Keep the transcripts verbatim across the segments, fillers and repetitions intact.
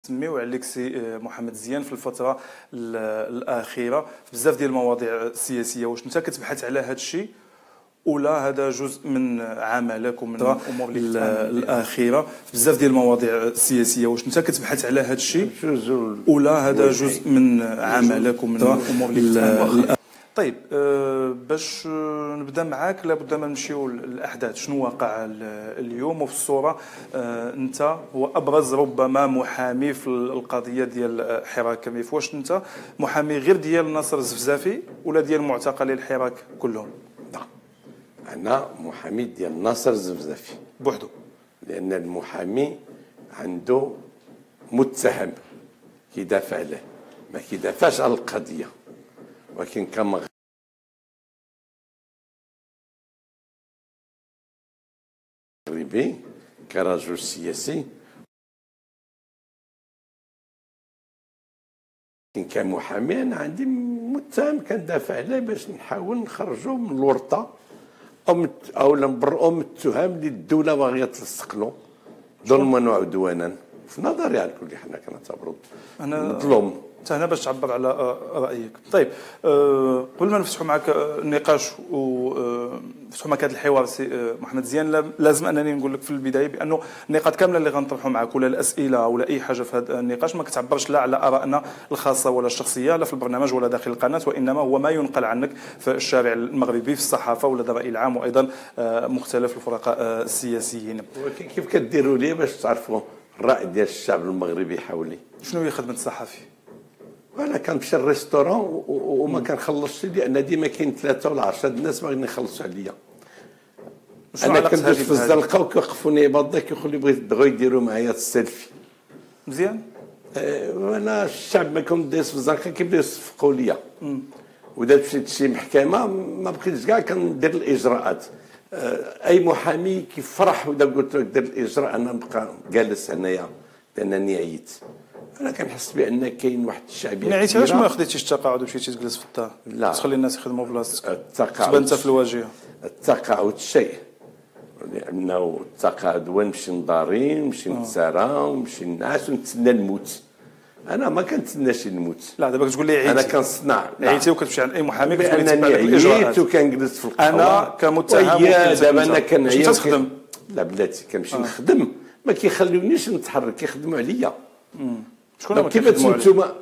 سميو عليك سي محمد زيان في الفتره الاخيره في بزاف ديال المواضيع السياسيه. واش انت كتبحث على هذا الشيء ولا هذا جزء من عملك ومن الامور الاخيره في بزاف ديال المواضيع السياسيه؟ واش انت كتبحث على هذا الشيء ولا هذا جزء من عملك ومن الامور؟ طيب أه باش نبدا معاك لابد ما نمشيو للاحداث. شنو واقع اليوم؟ وفي الصوره أه انت هو ابرز ربما محامي في القضيه ديال حراك كميف. واش انت محامي غير ديال ناصر الزفزافي ولا ديال معتقلي الحراك كلهم؟ لا، انا محامي ديال ناصر الزفزافي بوحدو، لان المحامي عنده متهم كيدافع عليه، ما كيدافعش على القضيه. ولكن كمغربي كرجل سياسي، لكن كمحامي انا عندي متهم كندافع عليه باش نحاول نخرجو من الورطه او مت او نبرئو من التهم اللي الدوله باغيه تلصق له ظلما وعدوانا. في نظري على الكل حنا كنعتبروا مظلوم. انت هنا باش تعبر على رايك. طيب أه قبل ما نفتحوا معك النقاش ونفتحوا معك هذا الحوار سي محمد زيان، لازم انني نقول لك في البدايه بانه النقاط كامله اللي غنطرحوا معك ولا الاسئله ولا اي حاجه في هذا النقاش ما كتعبرش لا على ارائنا الخاصه ولا الشخصيه لا في البرنامج ولا داخل القناه، وانما هو ما ينقل عنك في الشارع المغربي في الصحافه ولا الراي العام وايضا مختلف الفرقاء السياسيين. ولكن كيف كديروا لي باش تعرفوا الراي ديال الشعب المغربي حولي؟ شنو هي خدمه الصحفي؟ انا كنمشي للريستورون وما كنخلصش، لان ديما كاين ثلاثه ولا عشرة الناس باغيين يخلصوا عليا. انا كندوز في الزنقه وكيوقفوني بعضا كيقولوا لي بغاو يديروا معايا السيلفي. مزيان. أه وانا الشعب ما كندوز في الزنقه كيبداو يصفقوا ليا. واذا مشيت لشي محكمه ما بقيتش كاع كندير الاجراءات. أه اي محامي كيفرح واذا قلت له دير الاجراء انا نبقى جالس هنايا لانني عييت. انا كنحس بان كاين واحد الشعبيه. يعني عييتي علاش ما خديتيش التقاعد ومشيتي تجلس في الدار؟ لا، تخلي الناس يخدموا بلاصتك. التقاعد تبان انت في الواجهه. التقاعد شيء، لانه التقاعد وين نمشي لداري نمشي نتسارى ونمشي نعس ونتسنى نموت. انا ما كنتسناش نموت. لا دابا كتقول لي عييتي. انا كنصنع عييتي وكتمشي عند اي محامي كتقول لي انني عييت وكنجلس في القهوه. انا كمتهم دابا انا كنعيا تخدم. لا بلاتي كنمشي نخدم، ما كيخليونيش نتحرك، كيخدموا عليا. شكون كيف انتم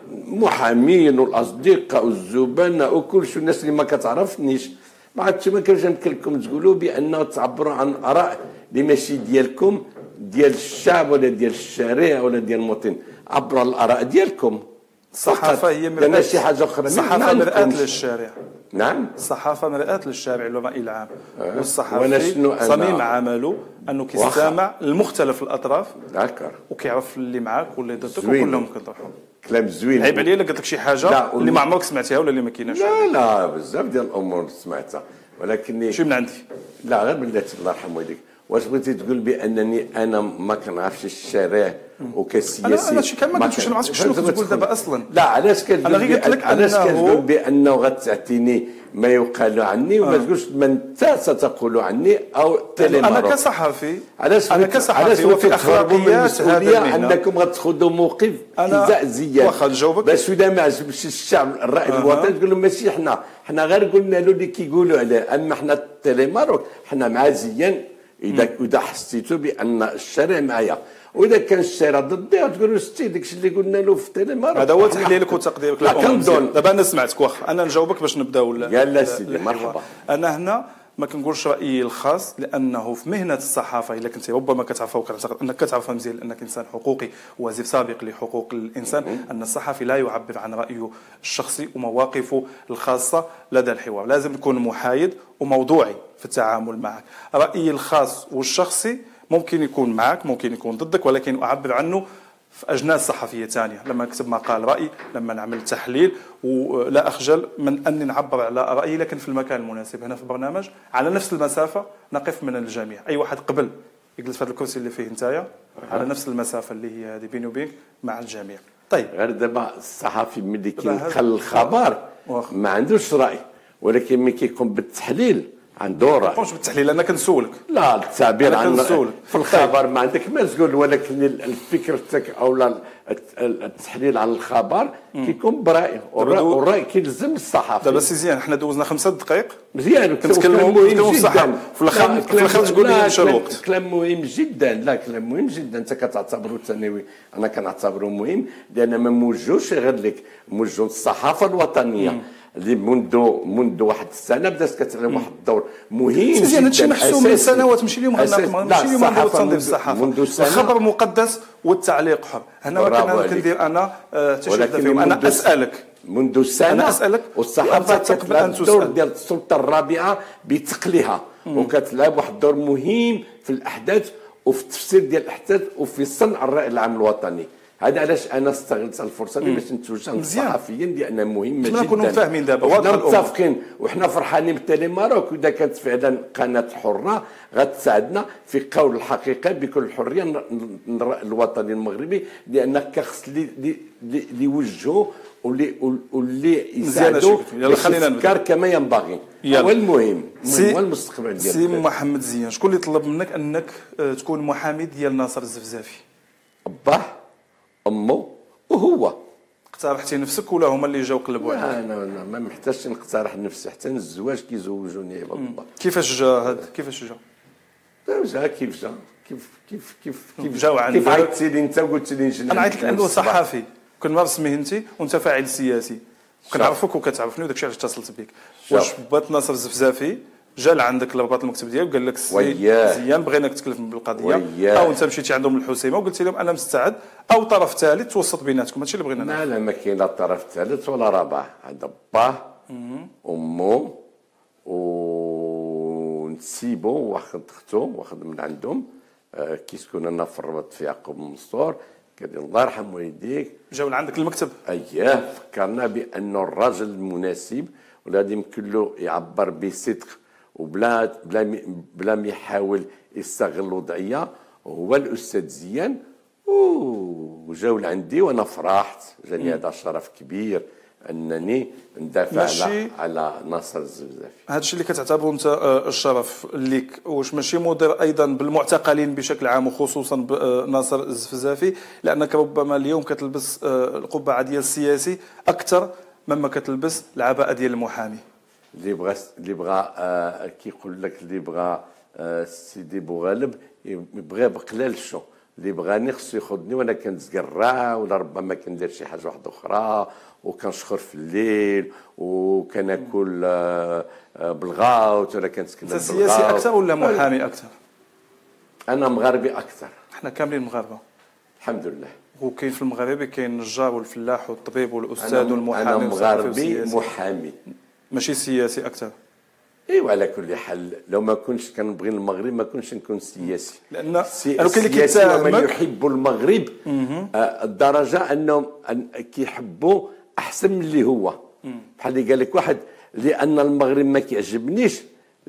محامين والاصدقاء والزبناء وكل شيء الناس اللي ما كتعرفنيش، ما عرفتش ما كنمشي لكم تقولوا بانه تعبروا عن اراء اللي ماشي ديالكم ديال الشعب ولا ديال الشارع ولا ديال المواطن. عبروا الاراء ديالكم. الصحافه هي مرآة، لا شي حاجه اخرى. الصحافه مرآة للشارع. نعم، الصحافه مرآة للشارع والراي العام. أه. والصحافي صميم عمله انه كيستمع لمختلف الاطراف. داكر. وكيعرف اللي معاك واللي ضدك وكلهم كنطرحهم. كلام زوين. عيب عليا الا قلت لك شي حاجه اللي ما عمرك سمعتيها ولا اللي ما كايناش. لا لا بزاف ديال الامور سمعتها، ولكن شي من عندي. لا غير بلاتي الله يرحم والديك. واش بغيتي تقول بانني انا ما كنعرفش الشارع وكسياسي؟ انا شي كان ما كنتش نعرف شنو كتقول دابا اصلا. لا علاش كتقول؟ انا غير قلت لك علاش كتقول بانه غتعطيني ما يقال عني وما تقولش ما انت ستقول عني او تيليمارو؟ انا كصحفي علاش انا كصحفي وفي اخلاقيات هذه انكم غتاخذوا موقف نزاع زيان. واخا نجاوبك باش اذا ما عجبش الشعب الراي الوطني تقول لهم ماشي حنا حنا غير قلنا له اللي كيقولوا عليه، اما حنا التيليمارو حنا مع زيان. اذا اذا حسيتوا بان الشارع معايا واذا كان الشارع ضدي تقولوا ستي داكشي اللي قلنا له في التيليمارو. هذا هو تحليلك وتقديرك للامور. دابا انا سمعتك واخا انا نجاوبك باش نبداو. يلا سيدي مرحبا. انا هنا ما كنقولش رايي الخاص، لانه في مهنه الصحافه الا كنت ربما كتعرفها وكنعتقد انك كتعرفها مزيان لانك انسان حقوقي ووزير سابق لحقوق الانسان، ان الصحفي لا يعبر عن رايه الشخصي ومواقفه الخاصه لدى الحوار. لازم يكون محايد وموضوعي في التعامل معك. رايي الخاص والشخصي ممكن يكون معك ممكن يكون ضدك، ولكن اعبر عنه في اجناس صحفيه ثانيه، لما نكتب مقال راي، لما نعمل تحليل، ولا اخجل من اني نعبر على رايي لكن في المكان المناسب. هنا في البرنامج على نفس المسافه نقف من الجميع. اي واحد قبل يجلس في هذا الكرسي اللي فيه نتايا على نفس المسافه اللي هي هذه بيني وبينك مع الجميع. طيب غير دابا الصحفي ملي كينقل الخبر ما عندوش راي، ولكن ملي كيكون بالتحليل عنده راي. ما تقومش بالتحليل، انا كنسولك. لا التعبير عن كنسولك في الخبر ما عندك ما تقول، ولكن الفكر تاعك او لا التحليل عن الخبر كيكون براي، والراي كيلزم الصحافه. دابا سي زيان حنا دوزنا خمسة دقائق مزيان كنتكلموا مهم جدا في الاخر في الاخر تقول لي مشى الوقت. كلام مهم جدا، لا كلام مهم جدا. انت كتعتبره الثانوي، انا كنعتبره مهم لان ما موجهوش غير لك، موجه الصحافه الوطنيه اللي منذ منذ واحد السنه بدات كتلعب واحد الدور مهم جدا. مزيان هادشي محسوم من سنوات، ماشي اليوم غناقم، ماشي اليوم غنديرو تنظيف الصحافه. الخبر مقدس والتعليق حر. هنا ما كندير انا تشهد فيهم. انا اسالك منذ سنه، انا اسالك والصحافه كتلعب الدور ديال السلطه الرابعه بثقلها، وكتلعب واحد الدور مهم في الاحداث وفي التفسير ديال الاحداث وفي صنع الراي العام الوطني. هذا علاش انا استغلت الفرصه دي باش نتوجه للصحفيين لان مهمه جدا. نكونوا فاهمين دابا وحنا متفقين وحنا فرحانين بالتالي ماروك، واذا كانت فعلا قناه حره غتساعدنا في قول الحقيقه بكل حريه الوطني المغربي، لان كخص اللي اللي يوجهوا واللي واللي يساعدوا الافكار كما ينبغي. هو المهم هو المستقبل ديالك. سي محمد زيان، شكون اللي طلب منك انك تكون محامي ديال ناصر الزفزافي؟ باه امه وهو. اقترحتي نفسك ولا هما اللي جاو قلبوا عليك؟ لا انا ما محتاجش نقترح نفسي، حتى الزواج كيزوجوني بالله. كيفاش جا هذا؟ كيفاش جا؟ جا كيف جا كيف كيف كيف كيف جاو عندك. كيف عيطتي لي انت وقلت لي نجي. انا عيطت لك انه صحافي كنمارس مهنتي وانت فاعل سياسي، كنعرفك وكتعرفني وداك الشيء علاش اتصلت بك. واش بات ناصر الزفزافي جا لعندك لرباط المكتب ديالك وقال لك سي زيان بغيناك تكلف بالقضيه، او انت مشيتي عندهم الحسيمه وقلتي لهم انا مستعد، او طرف ثالث توسط بيناتكم؟ هادشي اللي بغينا نعرف. لا لا ما كاين لا طرف ثالث ولا رابع، عند باه امه ونسيبو واخد اختو واخد من عندهم آه كيسكن انا في الرباط في يعقوب منصور. قال لي الله يرحم والديك جاو لعندك المكتب. اييه فكرنا بانه الرجل المناسب والذي يمكن له يعبر بصدق وبلا بلا بلا ما يحاول يستغل الوضعيه هو الاستاذ زيان. وجاو لعندي وانا فرحت، جاني هذا شرف كبير انني ندافع على على ناصر الزفزافي. هذا الشيء اللي كتعتبره انت الشرف ليك، واش ماشي مضر ايضا بالمعتقلين بشكل عام وخصوصا ناصر الزفزافي؟ لانك ربما اليوم كتلبس القبعه ديال السياسي اكثر مما كتلبس العباءه ديال المحامي. اللي بغى اللي بغى آه كيقول لك اللي بغى آه سيدي بوغالب يبغى بقلال شو، اللي بغاني خصو ياخذني وانا كنتقرع ولا ربما كندير شي حاجه واحده اخرى وكنشخر في الليل وكناكل آه آه بالغاوت ولا كنتكلم بالغاوت. سياسي اكثر ولا محامي اكثر؟ انا مغاربي اكثر. احنا كاملين مغاربه الحمد لله. وكاين في المغربي كاين النجار والفلاح والطبيب والاستاذ والمحامي. انا مغاربي محامي ماشي سياسي اكثر. ايوا على كل حال لو ما كنتش كنبغي المغرب ما كنتش نكون سياسي، لان السياسي ومن يحب المغرب آه الدرجه انهم كيحبوا احسن من اللي هو. بحال اللي قال لك واحد لان المغرب ما كيعجبنيش،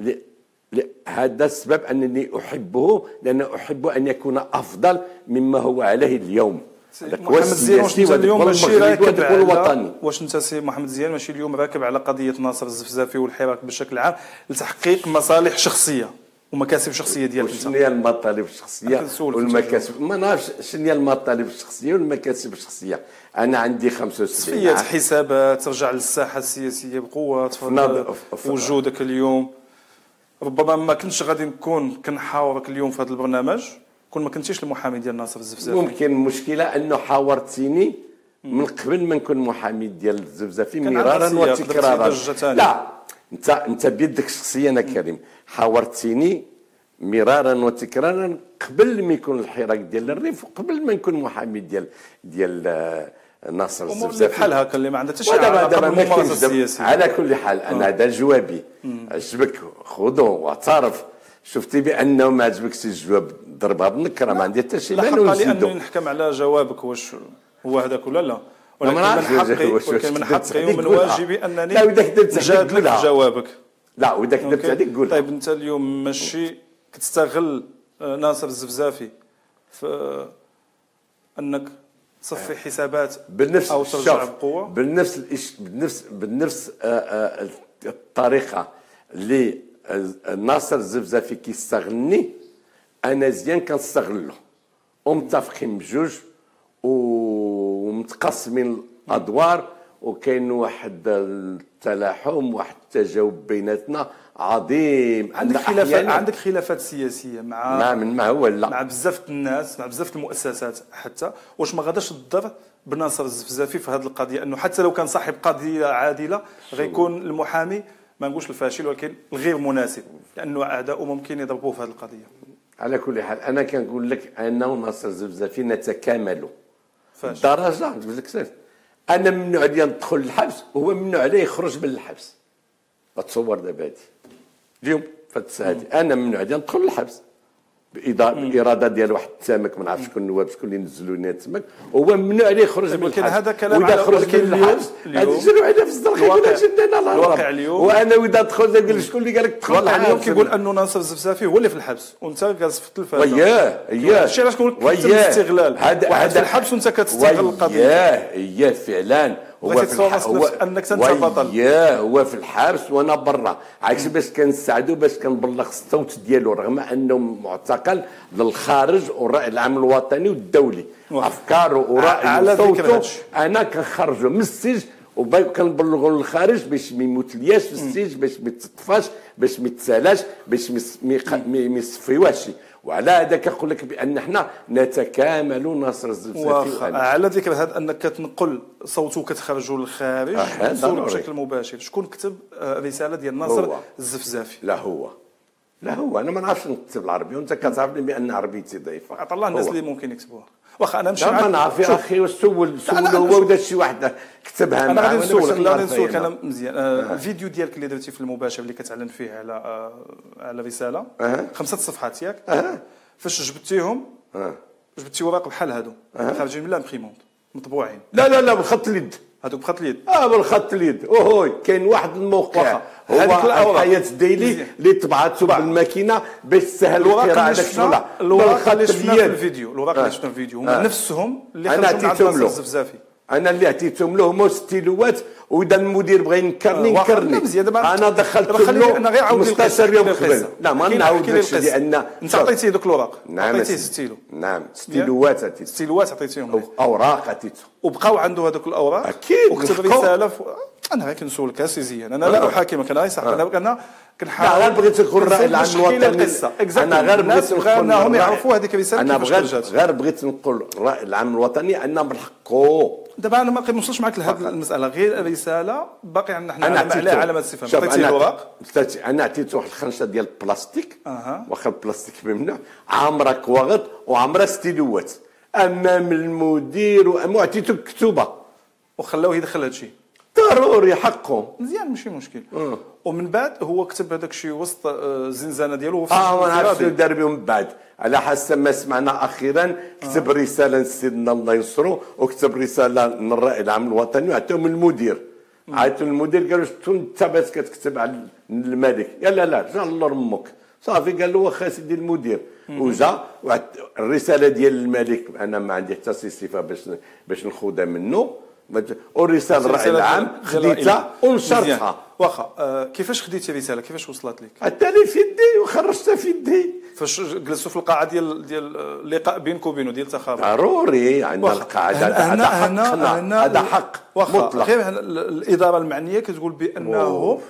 هذا السبب انني احبه لان احب ان يكون افضل مما هو عليه اليوم. محمد زيان واش انت اليوم ماشي راكب على واش انت سي محمد زيان ماشي اليوم راكب على قضيه ناصر الزفزافي والحراك بشكل عام لتحقيق مصالح شخصيه ومكاسب شخصيه ديالك انت؟ شنو هي المطالب الشخصيه والمكاسب؟ ما نعرفش شنو هي المطالب الشخصيه والمكاسب الشخصيه. انا عندي خمسة وسبعين تصفيه حسابات، ترجع للساحه السياسيه بقوه، تفضل وجودك اليوم. ربما ما كنتش غادي نكون كنحاورك اليوم في هذا البرنامج كون ما كنتيش المحامي ديال ناصر الزفزافي. ممكن المشكله انه حاورتيني من قبل ما نكون محامي ديال الزفزافي مرارا وتكرارا. لا انت انت بيدك الشخصيه انا كريم حاورتيني مرارا وتكرارا قبل ما يكون الحراك ديال الريف وقبل ما نكون محامي ديال ديال ناصر الزفزافي. بحال هكا اللي ما عندها حتى شي علاقه بالممارسه السياسيه. على كل حال انا هذا جوابي. عجبك خذوه واعترف. شفتي بانه ما عجبكش الجواب ضربها بالنكره ما عندي حتى شي مانع نزيدو. لانه نحكم على جوابك واش هو هذاك ولا لا، ولكن من حقي ولكن من حقي ومن واجبي انني نجادلك في جوابك. لا واذا كذبت عليك قولها. طيب انت اليوم ماشي كتستغل ناصر الزفزافي في انك تصفي حسابات بالنفس او ترجع بقوه بالنفس بالنفس بالنفس الطريقه اللي ناصر الزفزافي كيستغلني انا زيان كنستغلو ومتفقين بجوج ومتقسمين الادوار وكاين واحد التلاحم واحد التجاوب بيناتنا عظيم. عندك خلافات عندك خلافات سياسيه مع مع من ما هو لا مع بزاف الناس مع بزاف المؤسسات حتى واش ما غاداش تضر بناصر الزفزافي في هذه القضيه انه حتى لو كان صاحب قضيه عادله غيكون المحامي ما نقولش الفاشل ولكن الغير مناسب لانه اعداؤه ممكن يضربوه في هذه القضيه. على كل حال انا كنقول لك انا وناصر الزفزافي نتكامل فاش درجه نقول لك سير انا ممنوع عليا ندخل الحبس وهو ممنوع عليه يخرج من الحبس. تصور دابا هادي اليوم فهاد الساعه انا ممنوع عليا ندخل الحبس باراده ديال واحد التامك ما نعرفش شكون النواب شكون اللي نزلوا لنا تماك هو ممنوع عليه يخرج من الحبس. هذا كلام على خرج من الحبس هذا جروا على في الزرقاء يقول لك جدنا الواقع اليوم وانا واذا دخلت نقول شكون اللي قال لك تدخل الواقع اليوم كيقول انه ناصر الزفزافي هو اللي في الحبس وانت جالس في التلفاز. وياه اياه هادشي علاش كنقول لك الاستغلال واحد في الحبس وانت كتستغل القضيه. وياه اياه فعلا هو في الحبس هو انك انت بطل. يا هو في الحبس وانا برا عكس باش كنساعدو باش كنبلغ الصوت ديالو رغم انه معتقل للخارج والراي العام الوطني والدولي افكاره ورايه وصوته انا كنخرجو من السجن وكنبلغوا للخارج باش ما يموتلياش في السجن باش ما يتطفاش باش ما يتسالاش باش ما يصفيوهش. وعلى هذا كنقول لك بان حنا نتكامل ناصر الزفزافي. على ذكر هذا انك كتنقل صوته كتخرجوا للخارج آه بشكل مباشر شكون كتب رساله ديال ناصر الزفزافي؟ لا هو لا هو انا ما نعرفش نكتب العربيه وانت كتعرفني بان عربيتي ضعيفه. عطا الله الناس اللي ممكن يكتبوها واخا انا مش ما نعرف يا اخي وسول سول هو ودا شي واحد كتبها انا غادي نسولك لا غادي نسولك انا مزيان آه الفيديو ديالك اللي درتي في المباشر اللي كتعلن فيه على آه على رساله أه. خمسه صفحات ياك أه. فاش جبتيهم أه. جبتي وراق بحال هادو أه. خارجين من لامبريمونت مطبوعين. لا لا لا بالخط اليد هذوك بخط اليد اه بالخط اليد اوهوي كاين واحد الموقع هذيك الحياه ديلي اللي طبعته بالماكينه باش تسهل القراءه داك الشغل. الوراق اللي شفنا في الفيديو الوراق اللي شفنا في الفيديو هما نفسهم اللي خرجوا مع ناصر الزفزافي. انا اللي عطيتهم له هما ستيلوات واذا المدير بغى ينكرني نكرني انا دخلت له انا غير عاود خمسطاش يوم قبل. لا ما نعاودش لان انت عطيتيه دوك الوراق نعم عطيتيه ستيلو نعم ستيلوات عطيته ستيلوات عطيتيهم اوراق عطيته وبقاو عنده هذوك الاوراق اكيد وكتب رساله ف... انا غير كنسولك اسي زيان انا لا احاكمك انا غير صح انا انا كنحاول غير بغيت نكون الراي العام الوطني انا غير بغيت نقول انهم يعرفوا هذيك الرساله انا بغيت غير بغيت نقول الراي العام الوطني ان بالحقو. دابا انا ما كنوصلش معك لهذه المساله غير الرساله باقي عندنا حنا عليها علامات استفهام. عطيتي الوراق انا عطيته واحد الخنشه ديال البلاستيك أه. واخا البلاستيك ممنوع عامره كواغط وعامره ستيلوات امام المدير وعطيته مكتوبه وخلاوه يدخل هذا الشيء ضروري حقه مزيان ماشي مشكل. أه. ومن بعد هو كتب هذاك الشيء وسط الزنزانه ديالو اه ما عرفتش دار بهم من بعد على حسب ما سمعنا اخيرا كتب آه. رساله لسيدنا الله ينصرو وكتب رساله للرائد العام الوطني وعطاهم المدير عيطوا المدير قالوا شتون انت باش كتكتب على الملك يا لا لا جا الله رمك صافي قال له واخا سيدي المدير وجا الرساله ديال الملك انا ما عندي حتى صفه باش باش ناخذها منه والرساله الراي العام خديتها ونشرتها. واخا آه كيفاش خديتي الرساله كيفاش وصلت لك؟ عطاني في يدي وخرجتها في يدي فاش جلسوا في القاعه ديال ديال اللقاء بينك وبينه ديال التخابر. ضروري عندنا القاعده هذا حق هذا حق مطلق. غير الاداره المعنيه كتقول بانه أوه.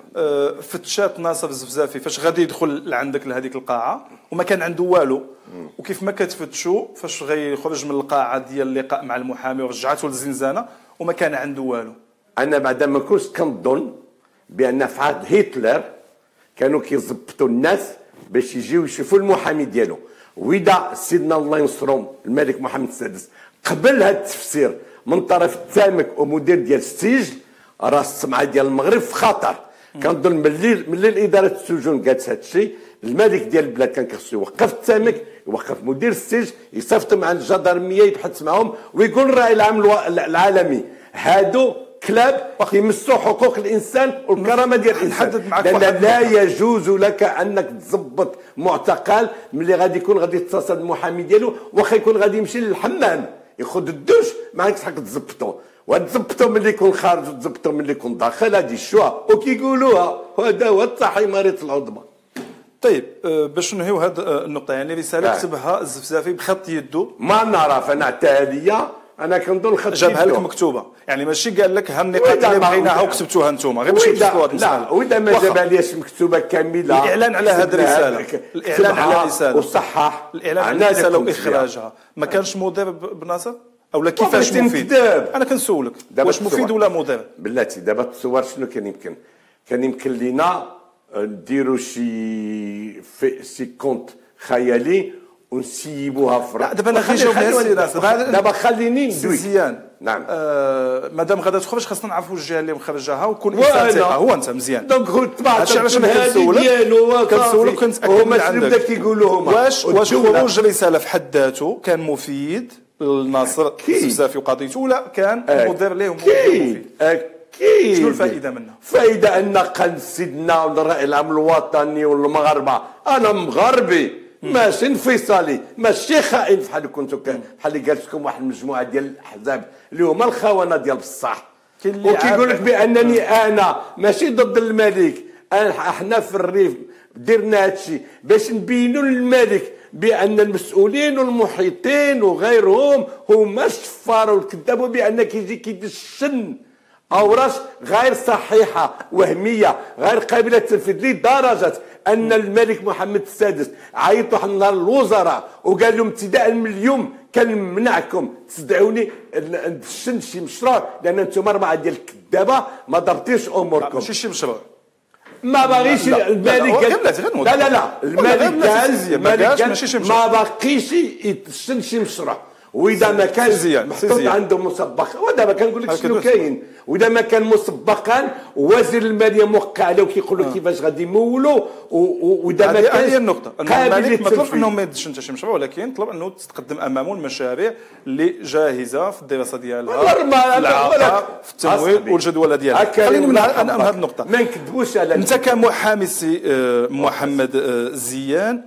فتشات ناصر الزفزافي فاش غادي يدخل لعندك لهذيك القاعه وما كان عنده والو وكيف ما كتفتشوا فاش غيخرج من القاعه ديال اللقاء مع المحامي ورجعته للزنزانه وما كان عنده والو. انا بعد ما كنت كنظن بان في عهد هتلر كانوا كيظبطوا الناس باش يجيو يشوفوا المحامي ديالو واذا سيدنا الله ينصرهم الملك محمد السادس قبل هذا التفسير من طرف التامك ومدير ديال السجن راه السمعه ديال المغرب في خطر. كنظن ملي ملي اداره السجون قالت هذا الشيء الملك ديال البلاد كان خصو يوقف التامك يوقف مدير السجن يصيفطوا مع الجدرميه يبحث معهم ويقول الراي العام العالمي هادو كلاب كيمسوا حقوق الانسان والكرامه ديال الانسان. لا, لا يجوز لك انك تضبط معتقل ملي غادي يكون غادي يتصل المحامي ديالو واخا يكون غادي يمشي للحمام ياخذ الدوش ما عندكش حق تزبطو وتزبطو ملي يكون خارج وتزبطو ملي يكون داخل. هذه الشوا وكيقولوها وهذا هو التحيماريه العظمى. طيب باش ننهيو هذه النقطه، يعني رساله آه. كتبها الزفزافي بخط يده، ما نعرف انا حتى هذه انا كنظن خط جابها لك مكتوبه، يعني ماشي قال لك ها النقاط اللي بغيناها وكتبتوها انتم، غير باش تكتبوا هذه المساله. لا واذا ما جابها ليش مكتوبه كامله، الاعلان على هذه الرساله، الاعلان على الرساله وصحح الاعلان على الرساله واخراجها، ما كانش مضر بناصر او لا كيفاش مفيد؟ انا كنسولك واش مفيد ولا مضر؟ بلاتي دابا تصور شنو كان يمكن، كان يمكن لينا نديروا شي في شي كونت خيالي ونسيبوها في لا دابا انا غير جاوب السي دابا خليني ندوي مزيان. نعم آه مادام غادا تخرج خاصنا نعرفوا الجهه اللي مخرجاها وكون انسان ثقه، هو انت مزيان. دونك طبعا هادشي علاش انا كنسولك كنسولك كنتاكد من عندك كيقولوا هما واش واش خروج رساله في حد ذاته كان مفيد للناصر الزفزافي وقضيته ولا كان مضر ليه ومفيد؟ اكيد. شنو الفائده منها؟ فائده ان قلب سيدنا والراي العام الوطني والمغاربه، انا مغربي ماشي انفصالي، ماشي خائن بحال كنتو بحال اللي قالت لكم واحد المجموعه ديال الاحزاب اللي هما الخونه ديال بصح، وكيقول لك بانني انا ماشي ضد الملك، احنا في الريف درنا هادشي باش نبينوا للملك بان المسؤولين والمحيطين وغيرهم هما الشفار والكذاب، بان كيجي كيدشن اوراق غير صحيحه وهميه غير قابله للتنفيذ لدرجه ان الملك محمد السادس عيط واحد النهار للوزراء وقال لهم ابتداء من اليوم كنمنعكم تستدعوني ندشن شي مشروع لان انتم اربعه ديال الكذابه ما ضبطيش اموركم. ماشي شي مشروع ما باغيش الملك قال لا لا لا الملك قال الملك قال ما باقيش يدشن شي مشروع، واذا ما كان محطوط عنده مسبق، ودابا كنقول لك شنو كاين، واذا ما كان مسبقا وزير الماليه موقع عليه وكيقول له كيفاش غادي يمولوا، واذا ما كان هذه النقطه ان الملك ما طلبش انه ما يدش انت شي مشروع، ولكن طلب انه تقدم امامه المشاريع اللي جاهزه في الدراسه ديالها في التمويل والجدوله ديالها. خليني من هذه النقطه ما نكذبوش على انت كمحامي سي محمد زيان،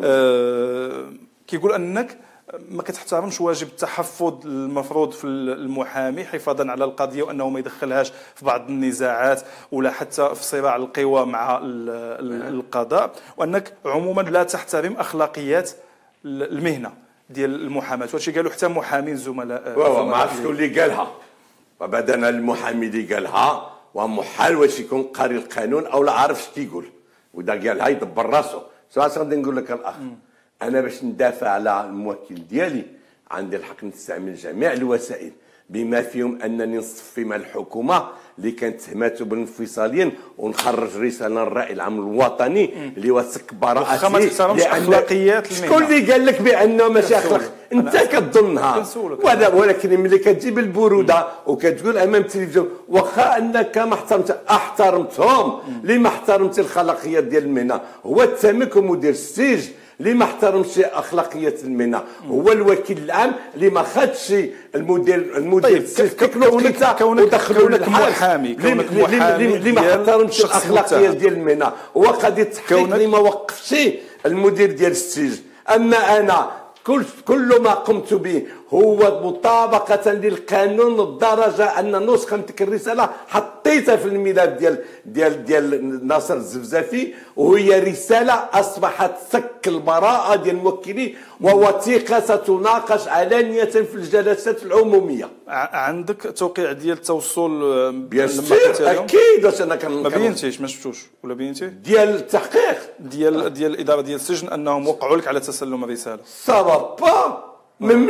كيقول انك ما كتحترمش واجب التحفظ المفروض في المحامي حفاظا على القضيه وانه ما يدخلهاش في بعض النزاعات ولا حتى في صراع القوى مع القضاء، وانك عموما لا تحترم اخلاقيات المهنه ديال المحاماه، وهادشي قالوا حتى محامين زملاء. ما عرفتش شكون اللي قالها، وبعد انا المحامي اللي قالها ومحال واش يكون قاري القانون او لا عارف اش كيقول، ودا قالها يدبر راسو. سواء غادي نقول لك الاخ انا باش ندافع على الموكل ديالي عندي الحق نستعمل جميع الوسائل بما فيهم انني نصفي مع الحكومه اللي كانت تهمته بالانفصاليين ونخرج رساله للراي العام الوطني اللي وثق براءته. ما تحترمش اخلاقيات المهنه. شكون اللي قال لك بانه ماشي اخلاق؟ انت كتظنها، ولكن ملي كتجيب البروده وكتقول امام التلفزيون واخا انك ما احترمت احترمتهم، اللي ما احترمتي الخلاقيات ديال المهنه هو التمك ومدير السجن، اللي ما احترمش اخلاقيات المهنه هو الوكيل العام، اللي ما خدش المدير المدير كونك كونك محامي كونك محامي اللي ما احترمش الاخلاقيات ديال المهنه هو قضيه التحقيق اللي ما وقفش المدير ديال السجن. اما انا كل كل ما قمت به هو مطابقة للقانون للدرجة أن نسخة من تلك الرسالة حطيتها في الملف ديال ديال ديال ناصر الزفزافي، وهي رسالة أصبحت سك البراءة ديال الموكلين ووثيقة ستناقش علانية في الجلسات العمومية. عندك توقيع ديال التوصل بيان أكيد، واش أنا كان ما بينتيش ما شفتوش ولا بينتي ديال التحقيق ديال ديال الإدارة ديال السجن أنهم وقعوا لك على تسلم الرسالة؟ سافا با من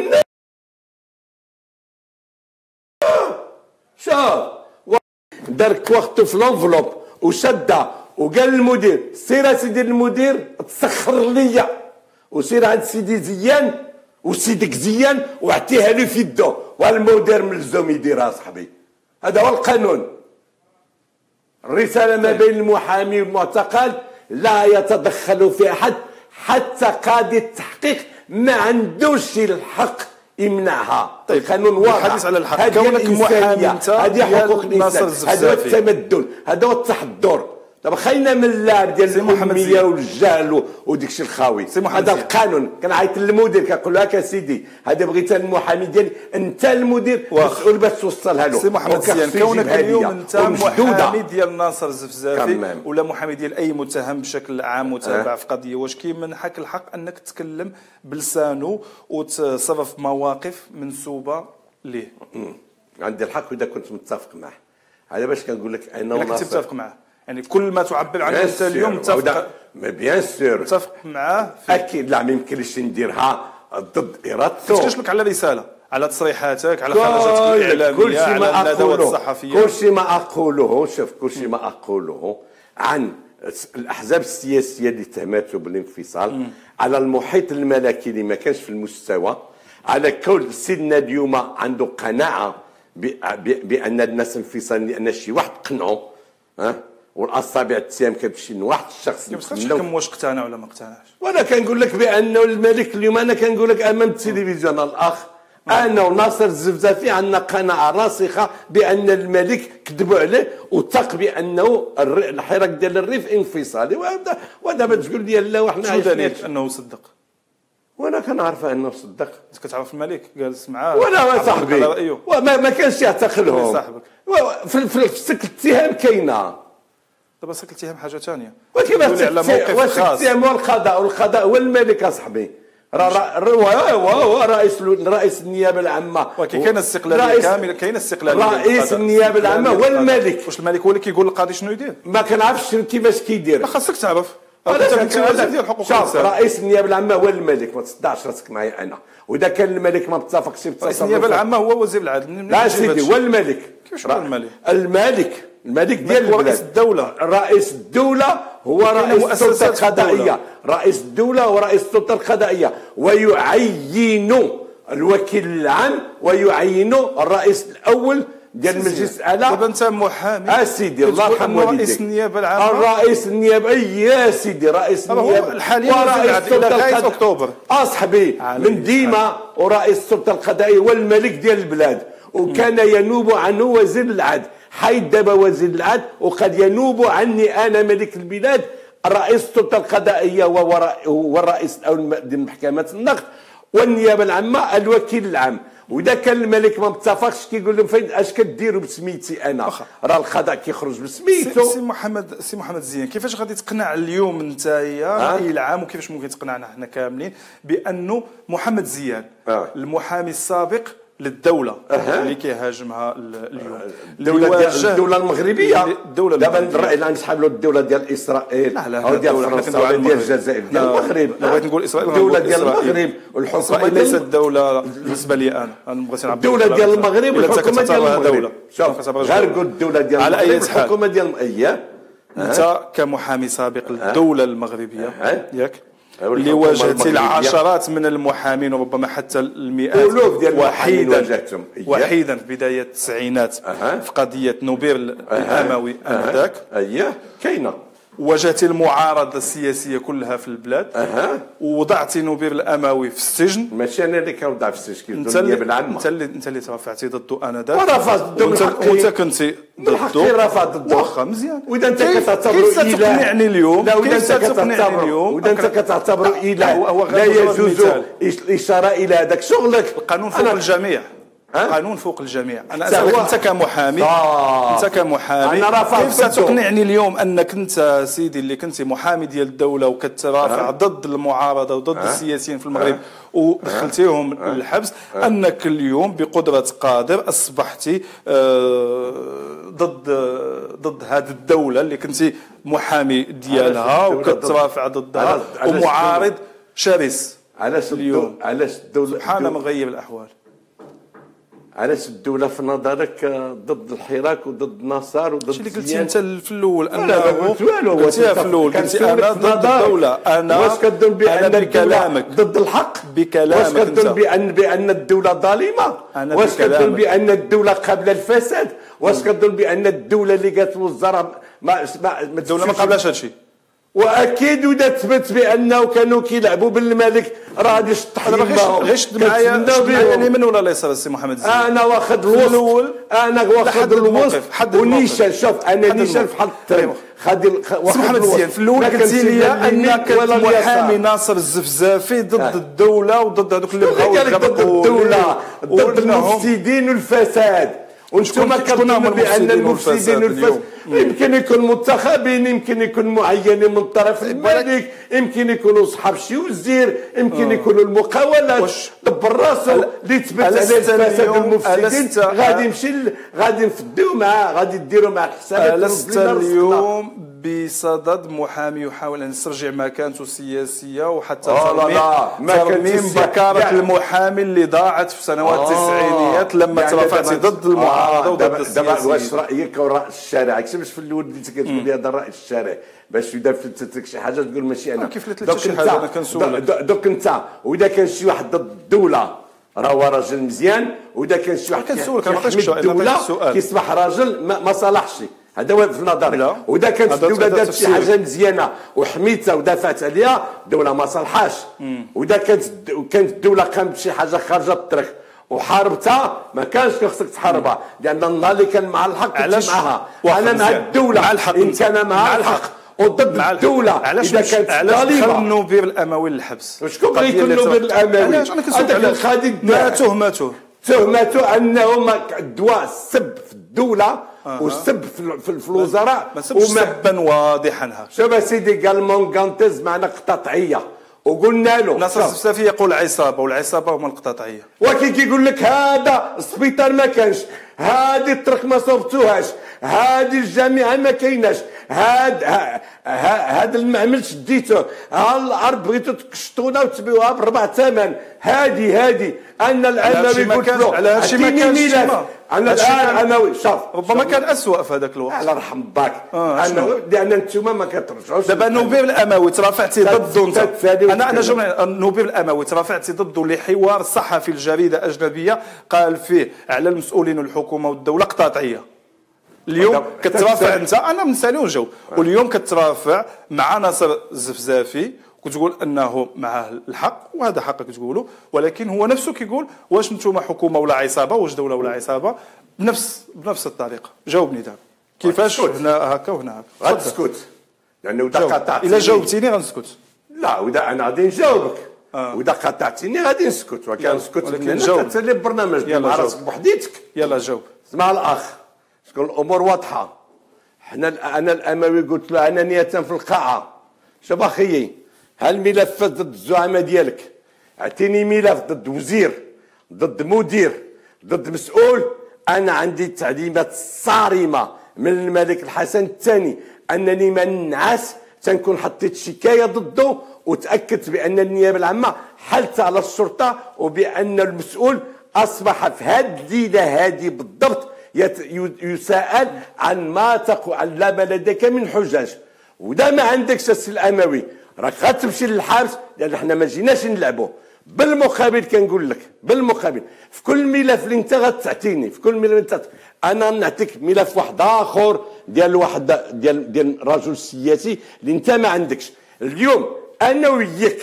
شوف دارك وقته في لونفلوب وشدها وقال للمدير سير اسيدي المدير تسخر ليا وسير عند سيدي زيان وسيدك زيان واعطيها له في يدو، والمدير ملزوم يديرها صاحبي. هذا هو القانون. الرساله ما بين المحامي والمعتقل لا يتدخل في احد حتى قاضي التحقيق ما عندوش الحق يمنعها. طيب القانون واضح. الحديث على الحق كونك محامي انت هذه حقوق الانسان، هذا هو التمدن، هذا هو التحضر. دابا خلينا من اللعب ديال سي محمد الاميه زيان. والجهل وديك الشيء الخاوي. سي محمد هذا زيان. القانون كنعيط للمدير كنقول له هاك سيدي هذا بغيت المحامي ديالي انت المدير واخ. مسؤول باش توصلها له. سي محمد زيان، وكخصو كونك يجيب اليوم هدية انت ومشدودة. محامي ديال ناصر الزفزافي كمام. ولا محامي ديال اي متهم بشكل عام متابع في قضيه، واش كيمنحك الحق انك تتكلم بلسانه وتصرف مواقف منسوبه ليه؟ عندي الحق واذا كنت متفق معه. على باش كنقول لك انا الا كنت وناصر متفق معاه، يعني كل ما تعبر عنه انت اليوم متفق مي بيان سور متفق معاه. اكيد لا ما يمكنليش نديرها ضد ارادته. كتكتب لك على رساله، على تصريحاتك، على خرجاتك الاعلاميه، كل شيء ما على الندوات اقوله الصحفيه. كل شيء ما اقوله شوف كل شيء ما اقوله عن الاحزاب السياسيه اللي تهمته بالانفصال، على المحيط الملكي اللي ما كانش في المستوى، على كل سيدنا اليوم عنده قناعه بان الناس انفصال لان شي واحد قنعوا ها والاصابع التيام كتمشي لواحد الشخص. ما تقدرش تحكم واش اقتنع ولا ما اقتنعش. وانا كنقول لك بانه الملك اليوم انا كنقول لك امام التلفزيون الاخ انا وناصر الزفزافي عندنا قناعه راسخه بان الملك كذبوا عليه وثق بانه الحراك ديال الريف انفصالي. ودابا تقول لي لا وحنا شنو دليل انه صدق؟ وانا كنعرف انه صدق. انت كتعرف الملك جالس معاه وانا صاحبي وما ما كانش يعتقلهم صاحبك في في سك الاتهام كاينه. دابا سك الاتهام حاجه ثانيه، وكيفاش على موقف خاص. الاتهام هو القضاء والقضاء هو الملك اصاحبي. رئيس رئيس النيابه العامه ولكن كاين استقلاليه كامله، كاين استقلاليه. رئيس النيابه العامه هو الملك. واش الملك هو اللي كيقول للقاضي شنو يدير؟ ما كنعرفش كيفاش كيدير. خاصك تعرف. شوف رئيس النيابه العامه هو الملك، ما تصدعش راسك معايا انا. واذا كان الملك ما متفقش رئيس النيابه العامه هو وزير العدل. لا سيدي هو الملك. كيفاش هو الملك؟ الملك الملك ديال رئيس الدوله. رئيس الدوله هو رئيس السلطه القضائيه. رئيس الدوله هو رئيس السلطه القضائيه ويعين الوكيل العام ويعين الرئيس الاول ديال المجلس الاعلى. دابا انت محامي اه سيدي الله يرحم والديك. رئيس النيابه العامه الرئيس النيابه يا سيدي رئيس النيابه الحالي ورئيس لغايه اكتوبر اصحبي من ديما ورئيس السلطه القضائيه والملك ديال البلاد. وكان ينوب عنه وزير العدل، حيث دابا وزير العدل وقد ينوب عني انا ملك البلاد رئيس السلطه القضائيه والرئيس الاول لمحكمه النقد والنيابه العامه الوكيل العام. واذا كان الملك ما متفقش كيقول لهم فين اش كديروا بسميتي انا؟ راه القضاء كيخرج بسميتو. سي محمد سي محمد زيان، كيفاش غادي تقنع اليوم نتايا الراي العام وكيفاش ممكن تقنعنا حنا كاملين بانه محمد زيان آه. المحامي السابق للدوله أه. اللي كيهاجمها اليوم الدوله ديال الدوله المغربيه الدوله دابا الراي لا نسحب له الدوله ديال اسرائيل لا لا او ديال فرنسا ولا ديال الجزائر ديال المغرب. بغيت نقول اسرائيل الدوله ديال المغرب والحكومه ليست دوله بالنسبه لي انا انا بغيت نعبر الدوله ديال المغرب والحكومه ديال المغرب. شوف غير قول الدوله ديال على اي المغرب والحكومه ديال اياه. انت كمحامي سابق للدوله المغربيه ياك اللي والحكومة واجهت المغربية. العشرات من المحامين وربما حتى المئات ألوف ديال المحامين وحيدا واجهتهم. وحيدا في بداية التسعينات أه. في قضية نوبير الأموي آنذاك. اييه كاينه. واجهت المعارضة السياسية كلها في البلاد. اها ووضعتي نوبير الأموي في السجن. ماشي انا اللي كنوضع في السجن انت النيابه العامه. انت اللي انت اللي ترفعتي ضده انذاك. ورفض ضده من حقي. وانت كنتي ضده. رفض ضده. واخا مزيان. واذا انت كتعتبره كيف ستقنعني اليوم؟ لا واذا كيف انت ستقنعني اليوم؟ واذا انت كتعتبره اله لا يجوز الاشاره الى هذاك شغلك. القانون فوق الجميع. قانون فوق الجميع. انا اسالك انت كمحامي انت كمحامي انا كيف ستقنعني اليوم انك انت سيدي اللي كنتي محامي ديال الدوله وكترافع ضد المعارضه وضد السياسيين في المغرب ودخلتيهم للحبس انك اليوم بقدره قادر اصبحتي ضد ضد هذه الدوله اللي كنتي محامي ديالها وكترافع ضدها ومعارض شرس. علاش اليوم علاش الدوله سبحان مغيب الاحوال؟ علاش الدولة في نظرك ضد الحراك وضد نصار وضد اللي قلتي انت في الاول انه لا ما قلت والو. قلتيها في الاول قلتي انا ضد الدولة. انا واش كتظن بان بكلامك ضد الحق؟ بكلامك واش كتظن بان بان الدولة ظالمة؟ واش كتظن بان الدولة قابلة الفساد؟ واش كتظن بان الدولة اللي قالت وزارة ما ما الدولة ما قابلاش هذا الشيء؟ واكيد ودا تثبت بانه كانوا كيلعبوا بالملك راه غادي يشطح انا باغي غير شد معايا شد معايا اليمين ولا اليسار السي محمد زين. انا واخد الوسط الاول انا واخد الوسط ونيشان. شوف انا نيشان في حد الطريق خادي سي محمد زين. في الاول قلتي لي انك محامي ناصر الزفزافي ضد الدوله وضد هذوك اللي بغاو ضد الدوله ضد المفسدين والفساد، وانتم كتظنوا بان المفسدين والفساد يمكن يكون منتخبين، يمكن يكون معينين من طرف الملك، يمكن يكونوا صحاب شي وزير، يمكن يكونوا المقاولات. دبر راسو اللي تثبت عليه الفساد المفسدين غادي يمشي غادي نفديو معاه، غادي ديروا معاه الحسابات. لست اليوم بصدد محامي يحاول ان يسترجع مكانته السياسيه وحتى ترميم بكاره المحامي اللي ضاعت في سنوات التسعينيات لما يعني ترفعتي ضد المعارضه وضد السياسيين. دابا واش رايك وراء الشارع؟ باش في الاول بديتي كتقول لي هذا راي الشارع باش اذا فلتت لك شي حاجه تقول ماشي انا. كيف فلتت شي حاجه انا كنسولك. دوك انت واذا كان شي واحد ضد الدوله راه هو راجل مزيان، واذا كان شي واحد كنسولك انا نعطيك الدوله كيصبح راجل ما, ما صالحش. هذا هو في نظري. واذا كانت الدوله دارت شي حاجه مزيانه وحميتها ودافعت عليها الدوله ما صالحاش. واذا كانت كانت الدوله قامت بشي حاجه خارجه الطريق وحاربتها ما كانش خصك تحاربها، لان النهار اللي كان مع الحق كنت معها. انا مع الدوله مع الحق ان كان مع الحق وضد الدوله. علاش كانت علاش دخل النوبير الاموي للحبس؟ شكون بغى يكون النوبير الاموي؟ علاش انا كنسولك على ما تهمته تهمته انه دواء سب في الدوله أه. وسب في, في الوزراء ما سبش سبا واضحا. شوف سيدي قال مونغانتيز معنا قطاطعيه وقلنا له ناصر الزفزافي يقول عصابه والعصابه هما القطاطعيه، ولكن كيقول لك هذا السبيطار ما كانش، هذه الطرق ما صوبتوهاش، هذه الجامعه ما كايناش، هاد هذا المعمل شديته، ها الارض بغيتو تكشطونا وتبيعوها بربع ثمن، هذه هذه ان العموي قلت له على هادشي ما كانش. انا الان عموي شوف ربما كان اسوء في هذاك الوقت. الله يرحم باك. انا لان انتوما ما كترجعوش. دابا النوبير الاموي ترافعتي ضده انت. انا انا جمع النوبير الاموي ترافعتي ضده لحوار صحفي الجريده اجنبيه قال فيه على المسؤولين والحكومه والدوله قطاطعيه. اليوم كترافع انت، انا بنسالي ونجاوب، واليوم كترافع مع ناصر الزفزافي كتقول انه معه الحق وهذا حقك تقوله، ولكن هو نفسه كيقول واش نتوما حكومه ولا عصابه، واش دوله ولا عصابه، بنفس بنفس الطريقه. جاوبني دابا كيفاش هنا هكا وهنا هكا. غتسكت لانه اذا قطعتني الا جاوبتيني غنسكت. لا واذا انا غادي نجاوبك آه. واذا قطعتني غادي نسكت، وكان نسكت لان انت اللي برنامج مع راسك بوحديتك. يلا جاوب. اسمع الاخ، شكون الامور واضحه. حنا انا الاموي قلت له انانيه في القاعه. شوف اخيي، هالملفات ضد الزعماء ديالك، اعطيني ملف ضد وزير، ضد مدير، ضد مسؤول. انا عندي تعليمات صارمه من الملك الحسن الثاني انني ما ننعس تنكون حطيت شكايه ضده وتاكدت بان النيابه العامه حلت على الشرطه، وبان المسؤول اصبح في هذه الليله هذه بالضبط يساءل عن ما تقول عن لا ما لديك من حجج. ودا ما عندكش السي الاموي راك غتمشي للحبس، لان حنا ما جيناش نلعبوا. بالمقابل كنقول لك بالمقابل في كل ملف اللي انت غتعطيني، في كل ملف انت انا نعطيك ملف واحد اخر ديال واحد ديال ديال رجل سياسي اللي انت ما عندكش. اليوم انا وياك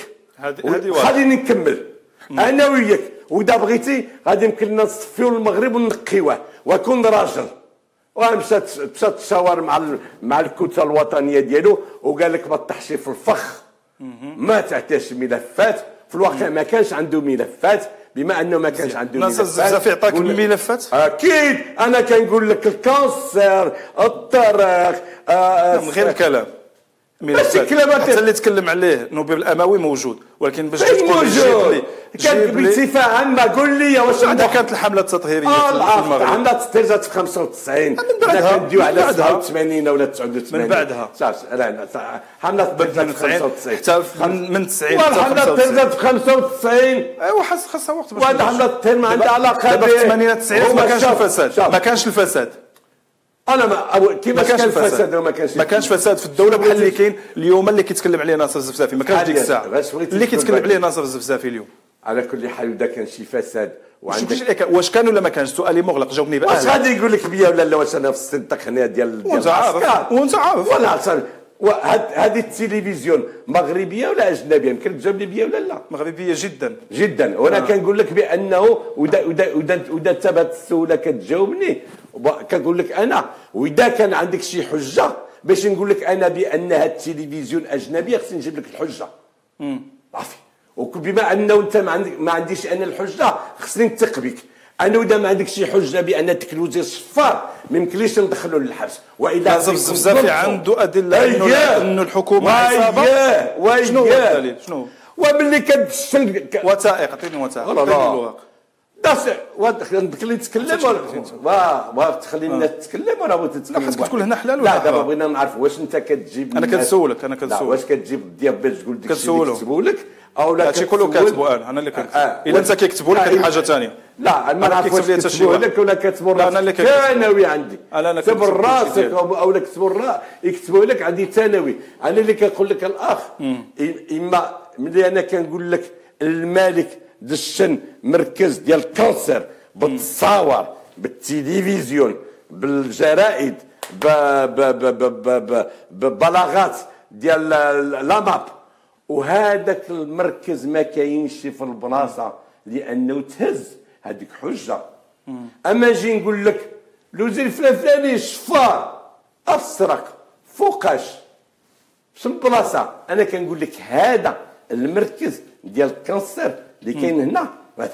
خليني نكمل. انا وياك واذا بغيتي غادي يمكن لنا نصفيو المغرب ونقيوه وكون راجل. ومشات مشات تشاور مع مع الكتله الوطنيه ديالو وقال لك ما تطحش في الفخ، ما تعطيش ملفات. في الواقع ما كانش عنده ملفات، بما انه ما كانش عنده ملفات. ناصر الزفزافي يعطاك الملفات؟ اكيد انا كنقول لك الكونسير، الطريق، آه غير الكلام. ماشي كلامات حتى اللي تكلم عليه نوبير الاموي موجود، ولكن باش تقول لي كان بصفه عامه قول لي واش هذا كانت الحمله التطهيريه في المغرب. الحمله التطهيريه جات في خمسة وتسعين، من بعدها كنديو على سبعة وثمانين ولا تسعة وثمانين من بعدها حمله التطهيريه في خمسة وتسعين حتى من تسعين حتى الحمله التطهيريه في خمسة وتسعين. ايوا خاصها وقت باش وهذا حمله التطهير ما عندها علاقه دابا في الثمانينات التسعينات ما كانش الفساد، ما كانش الفساد. انا ما كيفاش كان الفساد وما كانش ما كانش فساد في الدوله بحال اللي كاين اليوم اللي كيتكلم عليه ناصر الزفزافي. ما كانش ديك الساعه اللي كيتكلم عليه ناصر الزفزافي اليوم. على كل حال اذا كان شي فساد وعندك واش كان ولا ما كانش؟ سؤالي مغلق، جاوبني بقى. واش غادي يقول لك بيا ولا لا؟ واش انا في التقنيه ديال ديال وانت عارف وانت عارف ولا وهذه التلفزيون مغربيه ولا اجنبيه؟ يمكن تجاوب لي بيا ولا لا؟ مغربيه جدا جدا. وانا آه. كنقول لك بانه ودا ودا ودا ودا تبات السؤال كتجاوبني كنقول لك انا، واذا كان عندك شي حجه باش نقول لك انا بان هذا التلفزيون اجنبيه خصني نجيب لك الحجه. امم صافي. وبما انه انت ما عندك ما عنديش انا الحجه خصني نثق بك. انا واذا ما عندك شي حجه بان التكنولوجيا صفار ما يمكنليش ندخلوا للحبس. واذا الزفزافي عنده ادله انه الحكومه عصابه. شنو هو الدليل؟ شنو؟ وملي كتشن وثائق، عطيني وثائق. عطيني الوثائق. داس نخلي نتكلم ولا واه تخلي الناس تتكلم ولا بغيتي تتكلم؟ لا خاصك تقول هنا حلال ولا لا. دابا بغينا نعرف واش انت كتجيب. انا كنسولك انا كنسولك واش كتجيب الضياف باش تقول داك الشيء اللي كتبوا لك او لا هادشي كله كاتبوا انا انا اللي كنكتب. الا انت كيكتبوا لك هذه حاجه ثانيه. لا ما نعرف واش كيكتبوا لك ولا كتبوا لا انا اللي ثانوي عندي. انا كتب راسك او لا كتبوا يكتبوا لك عندي ثانوي. انا اللي كنقول لك الاخ اما ملي انا كنقول لك الملك دشن مركز ديال الكانسر بالتصاور بالتلفزيون بالجرائد ببلاغات ديال لاماب، وهذاك المركز ما كاينش في البلاصه لانه تهز هذيك حجه. اما نجي نقول لك الوزير الفلاني شفار اسرق فوقاش في البلاصه، انا كنقول لك هذا المركز ديال الكانسر اللي كاين هنا،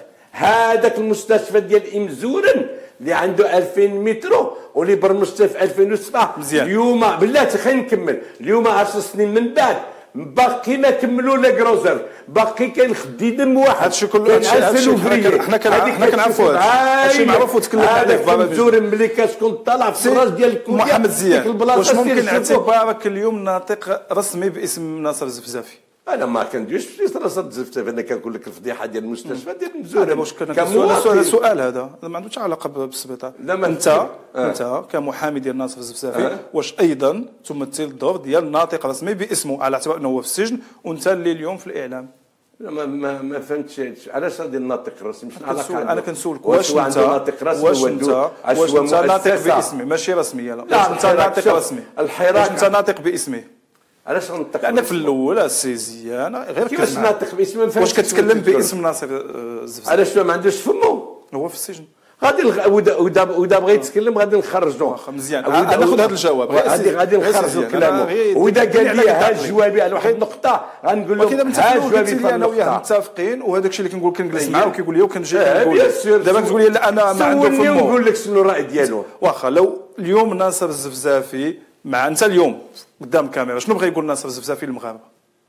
هذاك المستشفى ديال امزورن اللي عنده ألفين مترو واللي برمجته في ألفين وسبعة مزيان. اليوم بالله خلينا نكمل. اليوم عشر سنين من بعد باقي ما كملوا لا كروزر، باقي كاين خديدم واحد. هادشي كله هادشي حنا حنا كنعرفوا هادشي معروف وتكلم عليه في بابا امزورن ملي كتكون طالع في الراس ديال الكويه محمد زيان. واش ممكن نعتبرك اليوم ناطق رسمي باسم ناصر الزفزافي؟ انا ما كنديرش في راسه الزفزافي. انا كنقول لك الفضيحه ديال المستشفى ديال مزورن. واش كان سؤال هذا ما عندوش علاقه بالسبيطار. انت آه. انت كمحامي ديال ناصر الزفزافي آه. واش ايضا تمثل الدور ديال ناطق رسمي باسمه على اعتبار انه هو في السجن وانت اللي اليوم في الاعلام؟ لا ما ما, ما فهمتش علاش غادي الناطق الرسمي. مش علاقه. انا كنسولك واش انت ناطق رسمي واش انت واش انت ناطق باسمه ماشي رسميه؟ لا واش انت ناطق رسمي؟ الحراك واش انت ناطق باسمه؟ علاش غنطق؟ لان في الاول السيزيه انا غير كيفاش ناطق باسمه؟ واش كتكلم باسم ناصر الزفزافي؟ علاش ما عندوش فمو؟ هو في السجن غادي ودا ودا ودا بغى يتكلم غادي نخرجوه. واخا مزيان ناخذ هذا الجواب. غادي غادي نخرجوا كلامه. واذا قال لي ها جوابي على واحد النقطه غنقول له ها جوابي في انا وياه متفقين وهذاك الشيء اللي كنقول كنجلس معاه وكيقول لي وكنجي نقول دابا تقول لي لا انا ما عنده فمو. نقول لك شنو الراي ديالو. واخا لو اليوم ناصر الزفزافي مع انت اليوم قدام الكاميرا شنو بغى يقول ناصر الزفزافي للمغاربه؟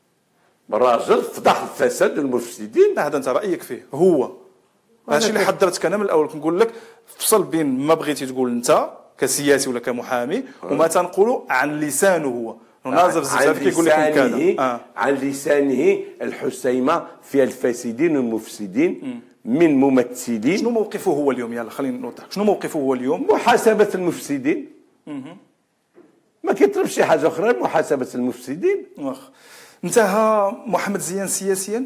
الراجل فضح الفساد المفسدين. هذا انت رايك فيه هو هادشي اللي حضرتك انا من الاول كنقول لك فصل بين ما بغيتي تقول انت كسياسي ولا كمحامي وما تنقولوا عن لسانه هو. ناصر الزفزافي كيقول لك كذا آه. عن لسانه الحسيمه في الفاسدين والمفسدين من ممثلين. شنو موقفه هو اليوم؟ يلا خلينا نوضح شنو موقفه هو اليوم. محاسبه المفسدين. ما كيطلب شي حاجه اخرى، محاسبه المفسدين. واخا انتهى محمد زيان سياسيا؟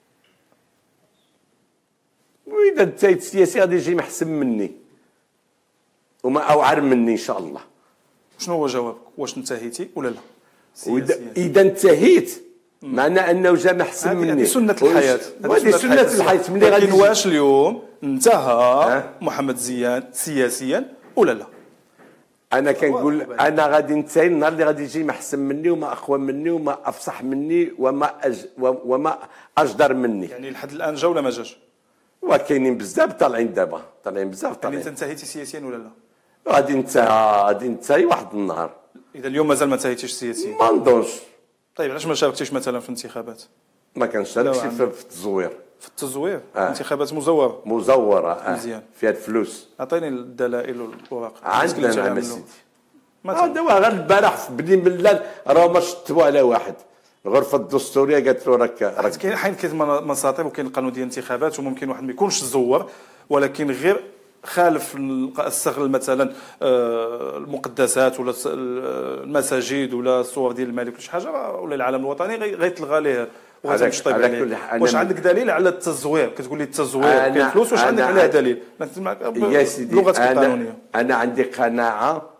واذا انتهيت سياسي غادي يجي محسن مني وما اوعر مني ان شاء الله. شنو هو جوابك؟ واش انتهيتي ولا لا؟ اذا انتهيت معنى انه جا محسن مني. هذه سنه الحياه. هذه سنه الحياه. ملي غادي واش اليوم انتهى محمد زيان سياسيا ولا لا؟ انا كنقول انا غادي ننتهي النهار اللي غادي يجي محسن مني وما اقوى مني وما افصح مني وما أج وما اجدر مني. يعني لحد الان جا ولا ما جاش؟ وكاينين بزاف طالعين دابا طالعين بزاف طالعين. يعني انت انتهيتي سياسيا ولا لا؟ غادي ننتهي غادي ننتهي واحد النهار. اذا اليوم مازال ما انتهيتيش سياسيا؟ ما نظنش. طيب علاش ما شاركتيش مثلا في الانتخابات؟ ما كنشاركش في التزوير. في التزوير؟ آه. انتخابات مزوره. مزوره آه. مزيان. فيها الفلوس. اعطيني الدلائل والوراق. عندنا نعم سيدي. هذا هو غير البارح في بني ملال راه ما شطبوا على واحد. الغرفه الدستوريه قالت له راك راك كاين حين كاين مصاطب وكاين القانون ديال الانتخابات وممكن واحد ما يكونش زور ولكن غير خالف استغل مثلا المقدسات ولا المساجد ولا الصور ديال الملك ولا شي حاجه ولا العلم الوطني غيتلغى ليه وغتمشي طيب عليه. واش عندك دليل على التزوير؟ كتقول لي التزوير كاين فلوس واش عندك عليه دليل؟ يا سيدي بلغتك القانونيه. انا عندي قناعه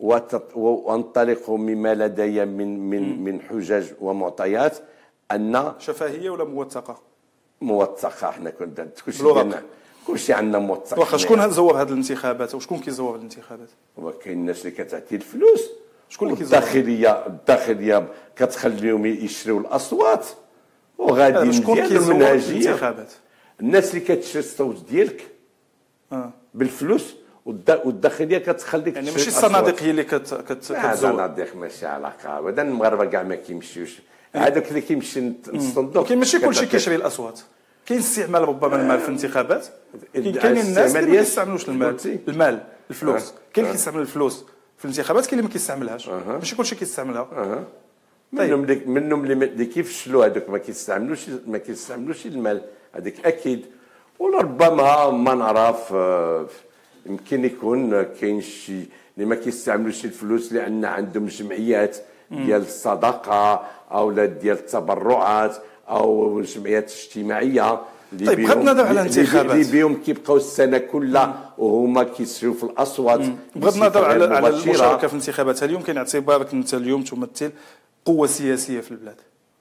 وانطلق مما لدي من من من حجج ومعطيات ان شفهيه ولا موثقه؟ موثقه. حنا كنا كلشي بالورق. ديالنا كلشي عندنا موثق. واخا شكون زور هذه الانتخابات وشكون كيزور هذه الانتخابات؟ وكاين الناس اللي كتعطي الفلوس، شكون اللي كيزور؟ الداخليه الداخليه كتخليهم يشريوا الاصوات وغادي شكون مزيان كيزور المنهجيه. الانتخابات؟ الناس اللي كتشري الصوت ديالك اه بالفلوس، والد- والداخليه كتخليك يعني تشري ماشي الأصوات. الصناديق هي اللي كت كت هذا كتزور. صناديق ماشي علاقه، هذا المغاربه كاع ما كيمشيوش. هذاك اللي كيمشي للصندوق ولكن ماشي كلشي كتعطيه- كيشري الاصوات، كاين استعمال ربما المال في الانتخابات، كاين الد- كاينين الناس اللي ما الاستعمالية كيستعملوش المال قلتي؟ المال الفلوس، آه. كاين اللي آه. كيستعمل الفلوس في الانتخابات، كاين اللي ما كيستعملهاش، أها. ماشي كلشي كيستعملها. أها. طيب. منهم اللي منهم اللي اللي كيفشلوا هذوك ما كيستعملوش ما كيستعملوش المال هذيك اكيد. ولربما ما نعرف، آه، يمكن يكون كاين شي اللي ما كيستعملوش الفلوس لان عندهم جمعيات ديال الصدقه او لا ديال التبرعات او جمعيات اجتماعيه اللي طيب، بغض بيهم- النظر على اللي- الانتخابات. اللي بهم كيبقاو السنه كلها وهما كيسريو في الاصوات. بغض النظر على على المباشرة. المشاركه في الانتخابات، اليوم كاين اعتبارك انت اليوم تمثل قوه سياسيه في البلاد،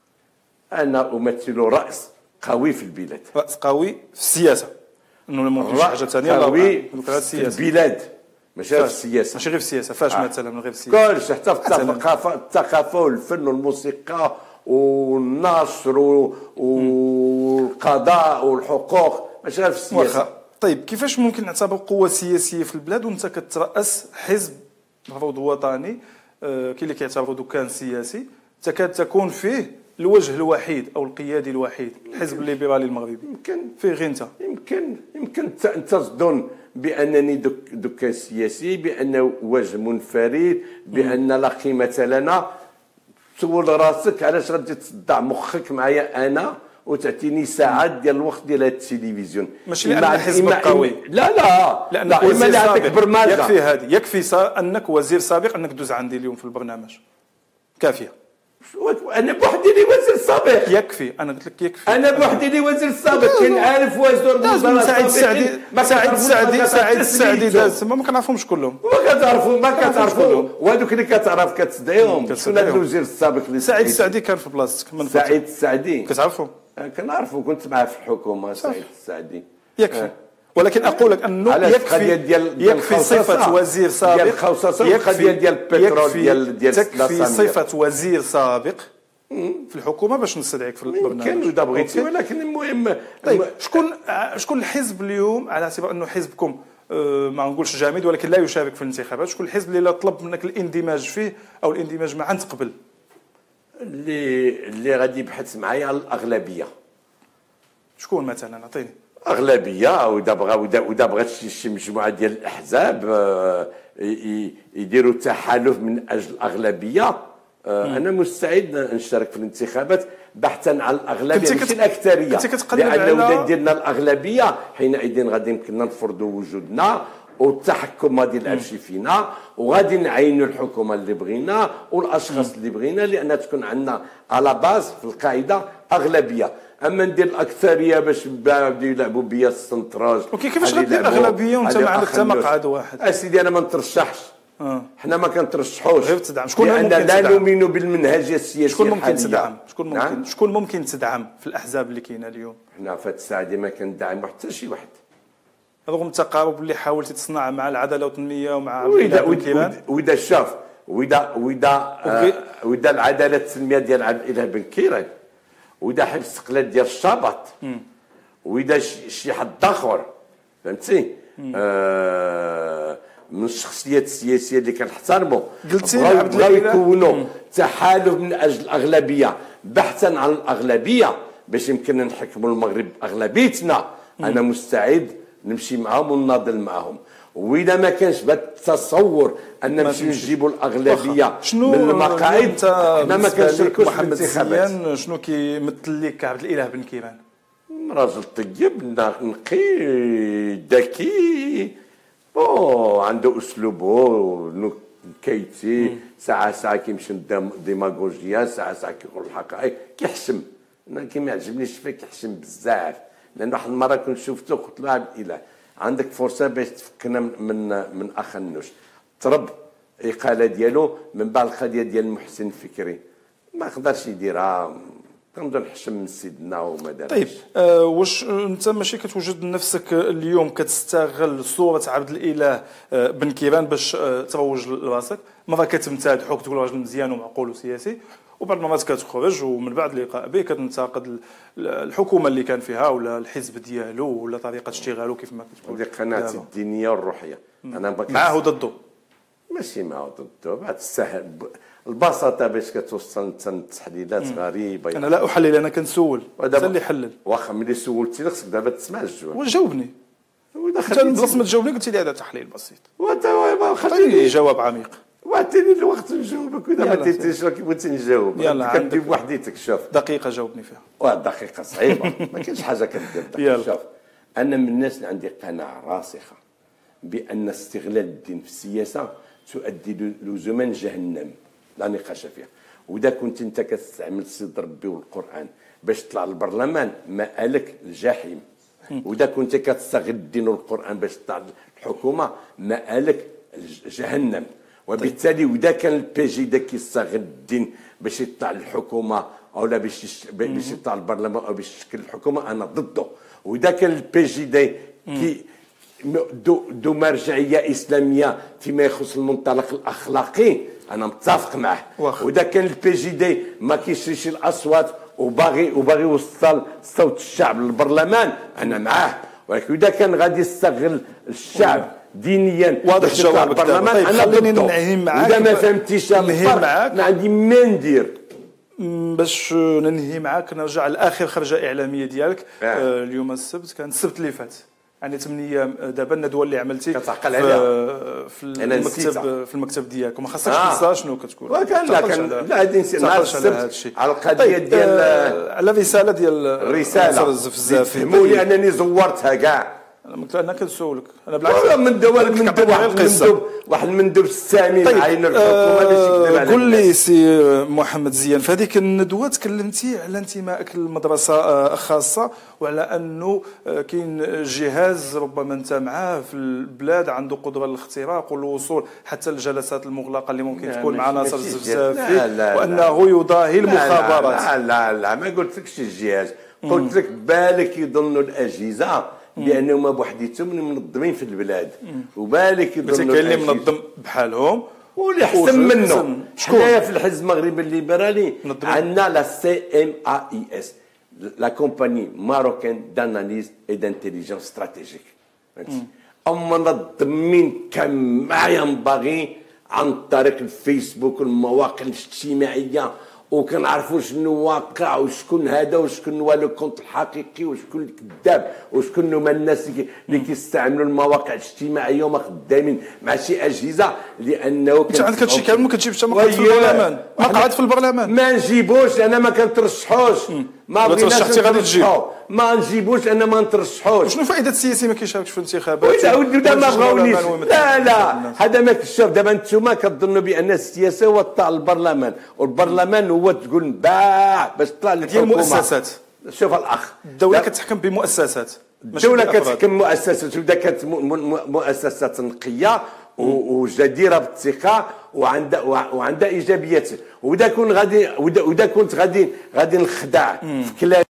انا امثل راس قوي في البلاد، راس قوي في السياسه، انه ممكن شي حاجه ثانيه قوي في في السياسه، البلاد ماشي في فاش؟ السياسه. ماشي غير في السياسه، فاش آه. مثلا من غير في السياسه؟ كلشي حتى في مثلاً. الثقافه الثقافه والفن والموسيقى والنشر و- والقضاء والحقوق ماشي غير في السياسه. واخا. طيب كيفاش ممكن نعتبر قوه سياسيه في البلاد وانت كترأس حزب مفروض وطني، آه، كاين اللي كيعتبروا دكان سياسي تكاد تكون فيه الوجه الوحيد او القيادي الوحيد، الحزب الليبرالي المغربي، يمكن فيه غير انت. يمكن يمكن انت انت تظن بانني دك دكان سياسي، بانه وجه منفرد، بان لا قيمه لنا. تسول راسك علاش غادي تصدع مخك معايا انا وتعطيني ساعات ديال الوقت ديال هذا التلفزيون؟ ماشي لأن إما- حزبك إما- قوي. لا لا لان لا، اما اللي عندك برمجه. يكفي هذه، يكفي صار انك وزير سابق انك دوز عندي اليوم في البرنامج، كافيه. انا بوحدي اللي وزير سابق، يكفي، انا قلت لك يكفي. انا بوحدي اللي وزير سابق، كاين عارف وزير لازم وزراء سعيد سابقين السعدي، ما سعيد كتعرفوش السعدي ما سعيد السعدي كتسميتو. داز ما كنعرفهمش كلهم. ما كتعرفوا ما كتعرفوا كلهم. وهذوك اللي كتعرف كتدعيهم. شكون كتدعيهم. هذا الوزير السابق اللي سعيد سعيد السعدي كان في بلاصتك من فترة. سعيد السعدي كتعرفوا؟ كنعرفوا، كنت معاه في الحكومه سعيد السعدي. يكفي. آه. ولكن اقول لك انه علاش يكفي القضية ديال- ديال يكفي الخصاصة، صفه وزير سابق، ديال الخصاصة والقضية ديال البترول يكفي- ديال- ديال تكفي السامية. صفه وزير سابق في الحكومه باش نستدعيك في البرنامج. يمكن اذا بغيتي، أوكي؟ ولكن المهم طيب شكون شكون الحزب اليوم، على اعتبار انه حزبكم آه، ما نقولش جامد ولكن لا يشارك في الانتخابات، شكون الحزب اللي لا طلب منك الاندماج فيه او الاندماج معاه تقبل؟ اللي اللي غادي يبحث معايا على الاغلبيه. شكون مثلا؟ اعطيني. اغلبيه، واذا بغا واذا بغات شي شي مجموعه ديال الاحزاب آه، ي- ي- يديروا تحالف من اجل الاغلبيه، آه، انا مستعد نشارك في الانتخابات بحثا عن الاغلبيه كنتي ماشي كت- الاكثريه. كنتي كتقلب لان على- اذا درنا الاغلبيه حينئذ غادي يمكننا نفرضوا وجودنا والتحكم غادي يلعب شي فينا، وغادي نعينوا الحكومه اللي بغينا والاشخاص اللي بغينا، لان تكون عندنا على باز في القاعده اغلبيه. اما ندير الاكثريه باش بداو يلعبوا بيا السنتراج. اوكي، كيفاش غادي غدير يلعبوا- اغلبيه وانت غادي ما عندك حتى أخلوش. مقعد واحد؟ اسيدي انا ما نترشحش. اه حنا ما كنترشحوش غير تدعم. شكون لان ممكن لا تدعم؟ نؤمن بالمنهجيه السياسيه شكون ممكن الحالية. تدعم؟ شكون ممكن نعم؟ شكون ممكن تدعم في الاحزاب اللي كاينه اليوم؟ حنا في هذه الساعه دي ما كندعموا حتى شي واحد. رغم التقارب اللي حاولتي تصنع مع العداله والتنميه ومع واذا عبد الإله بن كيران، واذا شاف واذا واذا آه، واذا العداله التنميه ديال عبد الاله بن كيران، واذا حفظ الاستقلال ديال الشبط، واذا شي شي حد اخر فهمتي آه من الشخصيات السياسيه اللي كنحترموا قلتي بغاو لعبد بغاو الإله. يكونوا تحالف من اجل الاغلبيه بحثا عن الاغلبيه باش يمكننا نحكموا المغرب اغلبيتنا، انا مستعد نمشي معهم ونناضل معهم. واذا ما كانش بهذا التصور ان نمشي نجيبوا الاغلبيه شنو من المقاعد، انت حنا ما بالنسبة لك كنشاركوش في محمد الانتخابات. زيان شنو كيمثل لك عبد الاله بن كيران؟ راجل طيب نقي ذكي، بون عنده اسلوبه نكيتي، ساعه ساعه كيمشي قدام ديماغوجيا، ساعه ساعه كيقول الحقائق كيحشم. انا كيما يعجبنيش فيه كيحشم بزاف، لان واحد المره كنت شفته قلت له عبد الاله عندك فرصه باش تفكنا من من, من اخنوش، ترب الاقاله ديالو من بعد القضيه ديال المحسن الفكري ما قدرش يديرها. كنظن حشم من سيدنا وما دارش. طيب آه واش انت ماشي كتوجد نفسك اليوم كتستغل صوره عبد الاله آه بن كيران باش آه تروج لراسك؟ مره كتمتدحو كتقول راجل مزيان ومعقول وسياسي، وبعض المرات كتخرج ومن بعد اللقاء به كتنتقد الحكومه اللي كان فيها ولا الحزب ديالو ولا طريقه اشتغاله كيف ما كتقول. هذه قناعتي الدينيه والروحيه. انا معاه ضده؟ ماشي معاه ضده، بعد السهل البساطه باش كتوصل لتحليلات غريبه. انا لا احلل، انا كنسول انت اللي حلل. واخا ملي سولتي خصك دابا تسمع الجواب. وجاوبني انت بلاص ما تجاوبني قلت لي هذا تحليل بسيط. وانت خليني جواب عميق. وعطيني الوقت نجاوبك واذا ما عطيتيش راك بغيتي نجاوب. يلا كدير بوحديتك. شوف دقيقه جاوبني فيها. واحد دقيقه صعيبه ما كاينش حاجه كدير. شوف انا من الناس اللي عندي قناعه راسخه بان استغلال الدين في السياسه تؤدي لزمن جهنم لا نقاش فيها. واذا كنت انت كتستعمل سيد ربي والقران باش تطلع للبرلمان مآلك الجحيم. واذا كنت كتستغل الدين والقران باش تطلع للحكومه مآلك جهنم. وبالتالي واذا كان البي جي دا كيستغل الدين باش يطلع للحكومه او لا باش باش يطلع للبرلمان او باش يشكل الحكومه انا ضده. واذا كان البي جي دا كي دو, دو مرجعيه اسلاميه فيما يخص المنطلق الاخلاقي انا متفق معه. واذا كان البي جي دي ما كيشريش الاصوات وباغي وباغي يوصل صوت الشعب للبرلمان انا معاه. ولكن اذا كان غادي يستغل الشعب دينيا واضح جواب البرلمان طيب انا خليني ننهي معاك. اذا ما فهمتيش الفرق ما عندي ما ندير. باش ننهي معاك نرجع لاخر خرجه اعلاميه ديالك. آه. آه اليوم السبت كان السبت اللي فات يعني ثمان ايام دابا الندوه اللي عملتي كتعقل عليها في المكتب في المكتب ديالك وما خاصكش آه. تنسى شنو كتقول. وكان لا كان لا غادي نسير مع السبت على القضيه طيب ديال آه على الرساله ديال الرساله بزاف فهموني انني زورتها كاع. انا قلت انا كنسولك انا بالعكس من دول من دول واحد المندوب واحد المندوب السامي طيب عين الحكومه باش يكذب على قول لي سي محمد زيان في هذيك الندوه تكلمتي على انتمائك للمدرسه خاصه وعلى انه كاين جهاز ربما انت معاه في البلاد عنده قدره للاختراق والوصول حتى للجلسات المغلقه اللي ممكن تكون مع ناصر الزفزافي وانه يضاهي المخابرات. لا لا لا ما قلتلكش الجهاز، قلت لك بالك يظنوا الاجهزه بانهم بوحديتهم منظمين في البلاد وبالك يظنوا كاين اللي منظم بحالهم واللي احسن منه. حنايا في الحزب المغربي الليبرالي عندنا لا سي ام اي اس لا كومباني ماروكان داناليز اي دانتيليجنس استراتيجيك. منظمين كما ينبغي عن طريق الفيسبوك والمواقع الاجتماعيه وكنعرفوا شنو واقع وشكون هذا وشكون هو لو كونت الحقيقي وشكون الكذاب وشكون هما الناس اللي كيستعملوا المواقع الاجتماعيه وما خدامين مع شي اجهزه لانه انت عندك هادشي كامل ما كتجيبش حتى مقعد في البرلمان. مقعد في البرلمان ما نجيبوش انا ما كنترشحوش ما بغيناش غادي تجيب ما نجيبوش انا ما نترشحوش. شنو فائده السياسي ما كيشاركش في الانتخابات؟ لا ودي ما بغاونيش لا لا هذا ما كشوف دابا نتوما كتظنوا بان السياسه هو طلع البرلمان والبرلمان هو تقول باع باش طلع ديال المؤسسات. شوف الاخ الدوله كتحكم بمؤسسات الدوله كتحكم مؤسسات وإذا كانت مؤسسات نقيه وجديره بالثقه وعندها وعندها ايجابيات. واذا كنت غادي واذا كنت غادي غادي نخدع في كلام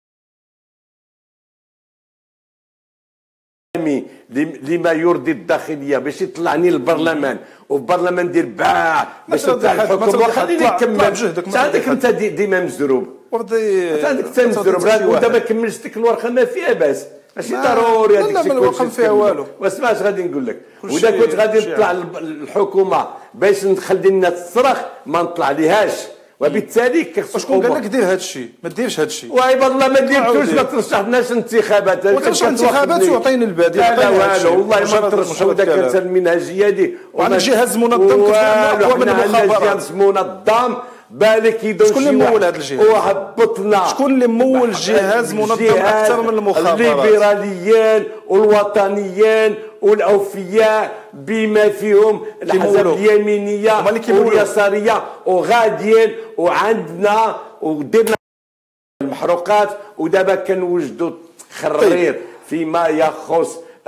لما يرضي الداخليه باش يطلعني للبرلمان والبرلمان دير باع باش يطلع الحكومه خليني نكمل عندك انت ديما مزروب وردي عندك انت مزروب ودابا كملت لك الورقه ما فيها باس ماشي ضروري هذيك الشيء ما الورقه فيها والو. واسمع اش غادي نقول لك واذا كنت غادي نطلع الحكومه باش نخلي الناس تصرخ ما نطلع ليهاش وبالتالي كيخصك شكون قال لك دير هذا الشيء؟ ما ديرش هذا الشيء. واي والله ما ديرتوش ما ترشحناش انتخابات وترشح انتخابات وعطيني البديل. لا والو والله ما ترشحوا ذاك المنهجيه دي وعندنا جهاز منظم اقوى من المخابرات. جهاز منظم بالك يدوش شكون اللي مول هذا الجهاز؟ وهبطنا شكون اللي مول جهاز منظم اكثر من المخابرات؟ الليبراليين والوطنيين والاوفياء بما فيهم الاحزاب اليمينيه واليساريه وغاديين وعندنا ودرنا المحروقات ودابا كنوجدوا خرير فيما يخص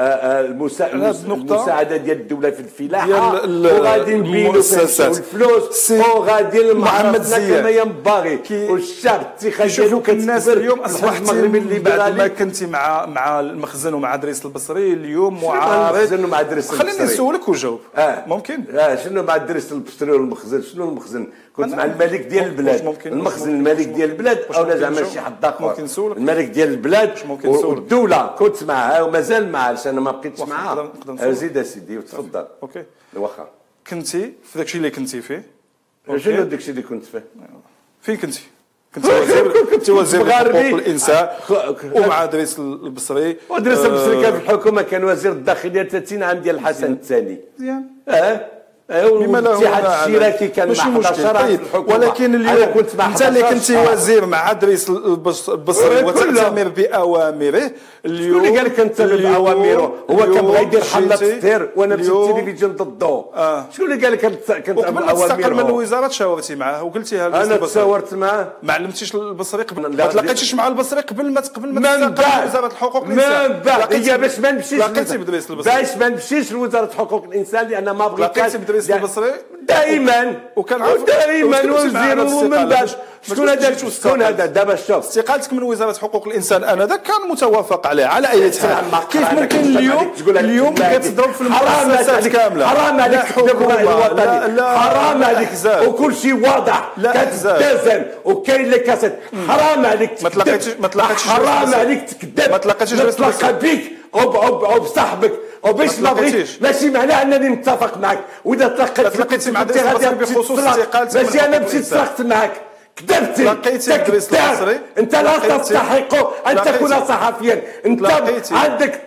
المساعده ديال الدوله في الفلاحه ديال وغادي نبينوا الفلوس وغادي محمد زياد كما ينبغي والشعب الاتخاذ ديالو الناس اليوم اصبحت المغربي اللي بعد ما كنتي مع مع المخزن ومع دريس البصري اليوم معارض المخزن ومع دريس البصري. خليني نسولك وجاوب. آه. ممكن اه شنو مع دريس البصري والمخزن؟ شنو المخزن؟ كنت مع الملك ديال البلاد، المخزن الملك ديال البلاد او زعما شي حد اخر؟ ممكن نسولك الملك ديال البلاد والدوله كنت معها ومازال معها، انا ما بقيتش معها. زيد اسيدي وتفضل. اوكي واخا كنتي في داكشي اللي كنتي فيه. شنو داكشي اللي كنت فيه؟ فين كنتي؟ كنت وزير كنت وزير حقوق الانسان ومع دريس البصري. ودريس البصري كان في الحكومه، كان وزير الداخليه ثلاثين عام ديال الحسن الثاني. مزيان. اه الاتحاد الاشتراكي كان مع حداش طيب. ولكن اليوم كنت مع انت اللي كنتي وزير مع دريس البصري وتأتمر باوامره. اليوم شكون اللي قال لك كنتمر باوامره؟ هو كان يدير حمله تستير وانا مشيت التلفزيون ضده. آه. شكون اللي قال لك كنتمر باوامره؟ قبل ما تستقل من الوزاره تشاورتي معاه وقلتيها انا تشاورت معاه. ما علمتيش البصري قبل ما تلاقيتيش مع البصري قبل ما قبل ما تستقل من وزاره الحقوق الانسان؟ من بعد هي باش ما نمشيش لقيتي بدريس البصري باش ما نمشيش لوزاره حقوق الانسان لان ما بغيتش البصري دائما وكان دائما وزير ومن بعد شكون هذا شكون هذا دابا شوف استقالتك من وزاره حقوق الانسان انذاك كان متوافق عليه على اي حال. كيف ممكن اليوم اليوم كتضرب في المؤسسات كامله؟ حرام عليك تكذب الراي الوطني، حرام عليك وكل شيء واضح كتلتزم وكاين اللي كاسد. حرام عليك ما تلاقيتش ما تلاقيتش حرام عليك تكذب. ما تلاقيتش تلاقى بك وبصاحبك وباش ما بغيتش ماشي معناه انني متفق معك. واذا تلاقيت تلاقيتي مع دريس البصري بخصوص استقالتك ماشي انا مشيت تلاقيت معك كذبتي. لقيتي دريس البصري انت لا تستحق ان تكون صحفيا. انت عندك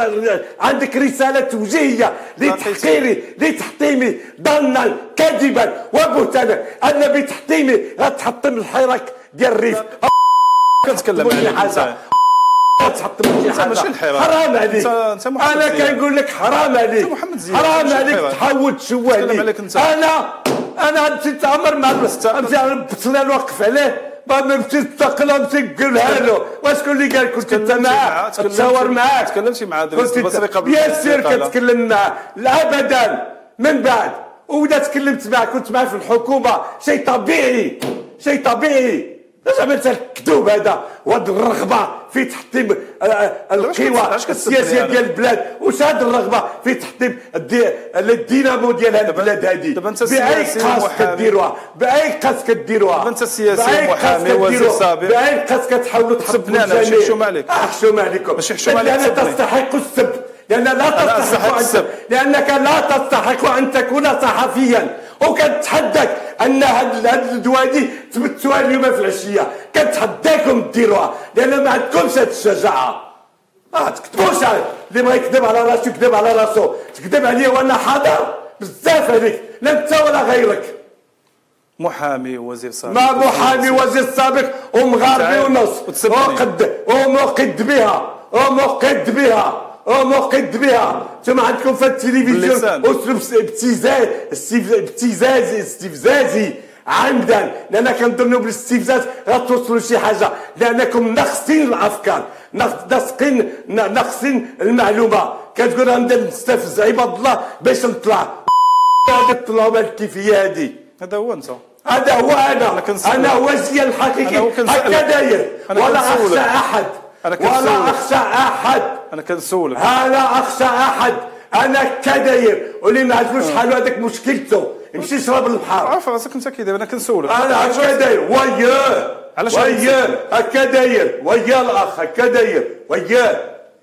عندك رساله توجيهيه لتحقيري لتحطيمي ظنا كاذبا وبهتانا ان بتحطيمي غتحطم الحراك ديال الريف. كنتكلم على حاجه تحط ماشي الحرام. حرام عليك. انا كنقول لك حرام عليك. حرام عليك تحاول تشوه لي. انا انا نمشي نتعامر مع نمشي نوقف عليه بعد ما نمشي نستقل نمشي نقولها له. وشكون اللي قال كنت انت معاه تصور معاه؟ تكلمتي مع دريس البصري قبل؟ بيان سير كتكلم معاه لا ابدا. من بعد واذا تكلمت معاه كنت معاه في الحكومه شيء طبيعي شيء طبيعي. زعما انت الكذوب هذا وهاد الرغبه في تحطيم القوى السياسيه ديال البلاد. واش هاد الرغبه في تحطيم الدينامو ديال هاد البلاد هذه باي قاس كديروها باي قاس كديروها؟ انت سياسي محامي وزير سابق باي قاس كتحاولوا تحطوا ماشي حشومه عليك. حشوم عليكم ماشي حشومه عليك. لان تستحق السب لان لا تستحق السب لانك لا تستحق ان تكون صحفيا. وكنتحداك ان هاد الدوادي تبتوها اليوم في العشيه كنتحداكم ديروها لان ما عندكمش هاد الشجاعه. اه تكذبوش عليك. اللي بغى يكذب على راسو يكذب على راسو. تكذب عليا وانا حاضر بزاف عليك لا انت ولا غيرك. محامي وزير سابق. ما محامي وزير سابق ومغاربي ونص وقد ومقد بها ومقد بها ومقد بها. انتم عندكم في التلفزيون اسلوب ابتزاز ابتزازي استفزازي عمدا لان كنظنوا بالاستفزاز غتوصلوا لشي حاجه لانكم ناقصين الافكار ناقصين ناقصين المعلومه. كتقول غنبدا نستفز عباد الله باش نطلع هذه طلعوا بالكيفيه هذه. هذا هو انت. هذا هو انا انا هو الزي الحقيقي هكا داير ولا اخشى احد ولا اخشى احد. انا كنسولك انا اخشى احد. انا كداير واللي ما عرفوش حالو هذاك مشكلته يمشي يشرب البحر. عارف راسك انت كي داير. انا كنسولك انا هكا داير وياه وياه هكا داير وياه الاخ هكا داير وياه.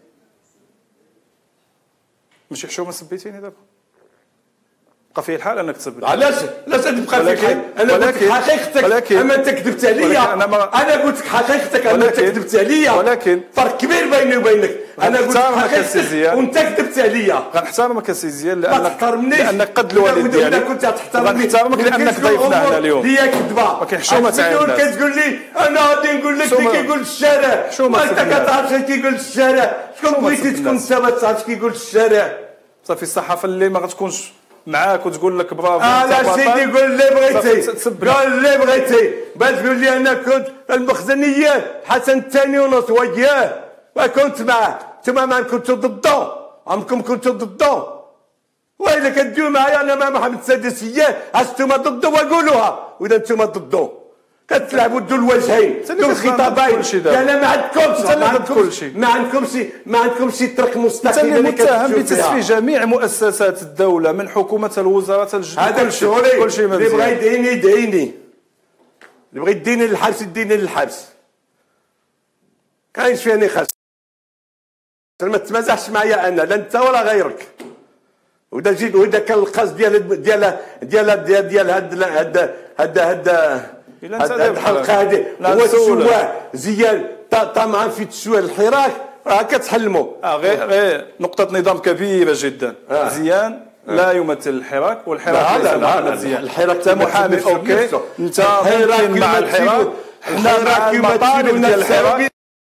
ماشي حشومه سبيتيني دابا بقى فيه الحال انك تسب. علاش علاش تبقى فيك الحال؟ انا قلت لك حقيقتك اما انت كذبت عليا. انا, ما... أنا قلت لك حقيقتك اما انت كذبت عليا. ولكن فرق كبير بيني وبينك. انا قلت حقيقتك وانت كذبت عليا. غنحترمك يا سي زياد لانك ما تحترمنيش لانك قد الوالد ديالي. اذا كنت تحترمني غنحترمك لانك ضيفنا هنا اليوم. هي كذبه ما كاين حشومه تاع الناس. كتقول لي انا غادي نقول لك اللي كيقول الشارع. ما انت كتعرفش اش كيقول الشارع. شكون بغيتي تكون انت ما تعرفش كيقول الشارع؟ صافي الصحافه اللي ما غتكونش معاك وتقول لك برافو. انا سيدي قول اللي بغيتي قول اللي بغيتي باش تقول لي انا كنت المخزنيه حسن الثاني ونص وياه وكنت معاه. انتما ما كنتوا ضده عمركم كنتوا ضده؟ والا كديو معايا انا مع محمد السادس اياه اش نتوما ضده وقولوها واذا نتوما ضده كتلعبوا دو الوجهين دو الخطابين. انا ما عندكمش ما عندكمش ما عندكمش ما عندكمش طرق مستقيمه اللي متهم بتسفيه جميع مؤسسات الدوله من حكومه الوزارات الجديده. هذا الشغل اللي بغى يديني يديني، اللي بغى يديني للحبس يديني للحبس. كاينش فيني خاص ما تمازحش معايا انا لا انت ولا غيرك. ودا جيت ودا كان القصد ديال ديال ديال ديال ديال هاد هاد هاد هاد هاد الحلقه هذه هو السواق زيان طمعا في تسويق الحراك راه كتحلموا. اه غير غير نقطه نظام كبيره جدا. آه. زيان لا يمثل الحراك والحراك لا لا لا زيان. الحراك انت محامي اوكي انت ممكن مع الحراك حنا مع المطالب ديال الحراك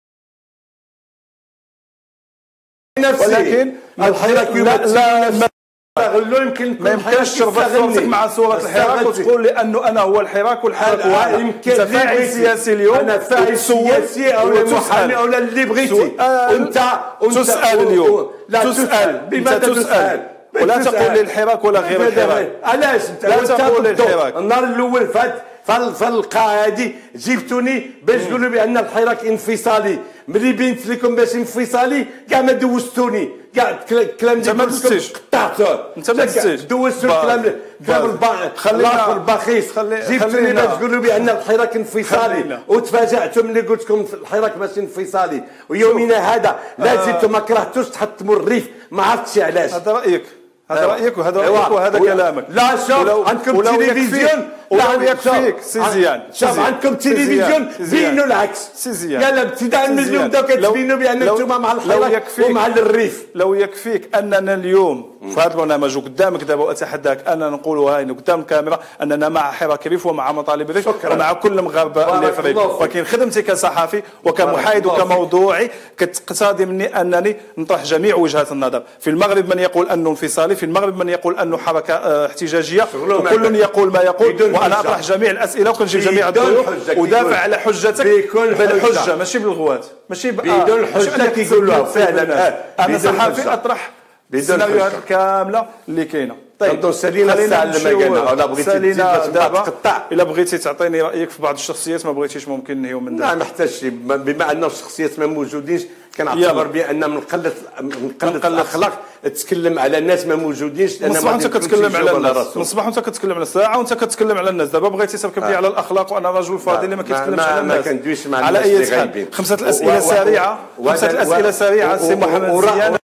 ولكن الحراك لا غلو يمكن ما يمكنش تربط صورتك مع صورة الحراك وتقول لأنه أنا هو الحراك والحراك هو أنا. يمكن أنت فاعل سياسي اليوم أنا فاعل سياسي أو محامي أو اللي بغيتي أنت تسأل اليوم تسأل بما تسأل ولا تقول لي الحراك ولا غير الحراك. علاش لا تقول لي الحراك. النهار الأول فات فالقاعة هذه جبتوني باش تقولوا بأن الحراك انفصالي. ملي بينت لكم باش انفصالي كاع ما دوزتوني كاع الكلام ديالكم قطعته. انت ما دزتيش دوزتوا الكلام كلام الاخر البخيس جبتوني باش تقولوا بان الحراك انفصالي وتفاجاتوا ملي قلت لكم الحراك ماشي انفصالي. ويومنا هذا لا زلتوا ما كرهتوش تحطموا الريف ما عرفتش علاش. هذا رايك هذا رايك وهذا رايك وهذا كلامك. لا شوف عندكم تلفزيون ولو يكفيك سي زيان شوف عندكم تلفزيون بينوا العكس سي زيان. يلا ابتداء من اليوم بداو كتبينوا بان انتم مع الحراك ومع الريف. لو يكفيك اننا اليوم في هذا البرنامج وقدامك دابا واتحداك اننا نقولوا هاي قدام الكاميرا اننا مع حراك الريف ومع مطالب الريف ومع كل المغاربه اللي في الريف. ولكن خدمتي كصحفي وكمحايد وكموضوعي كتقتضي مني انني نطرح جميع وجهات النظر. في المغرب من يقول انه انفصالي، في المغرب من يقول انه حركه احتجاجيه، وكل يقول ما يقول وانا اطرح جميع الاسئله وكنجيب جميع الضيوف ودافع على حجتك بالحجه ماشي بالغوات ماشي بدون حجه كيقولوها فعلا. انا صحفي اطرح السيناريوهات الكامله اللي كاينه. طيب سالينا الساعه اللي ما قالنا ولا بغيتي تزيد باش تقطع. الا بغيتي تعطيني رايك في بعض الشخصيات ما بغيتيش ممكن نهيو من لا ما محتاجش بما ان الشخصيات ما موجودينش كنعتبر بان من قله من قله الاخلاق تتكلم على الناس ما موجودينش. لان ما انت كتكلم على الناس من الصباح وانت كتكلم على الساعه وانت كتكلم على الناس. دابا بغيتي تركب لي على الاخلاق وانا رجل فاضل اللي ما كيتكلمش على الناس. ما كندويش مع الناس اللي غايبين. خمسه الاسئله سريعه خمسه الاسئله سريعه سي محمد زيان.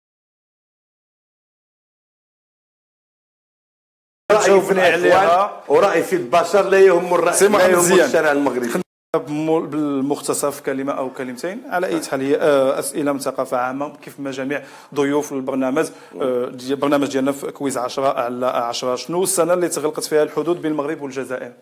جاوبني عليها ورأي في البشر لا يهم الرأي لا يهم الشارع المغربي. بالمختصر في كلمه او كلمتين على اي حال هي اسئله من ثقافه عامه كيف ما جميع ضيوف البرنامج. البرنامج ديالنا في كويز عشرة على عشرة. شنو السنه اللي تغلقت فيها الحدود بين المغرب والجزائر؟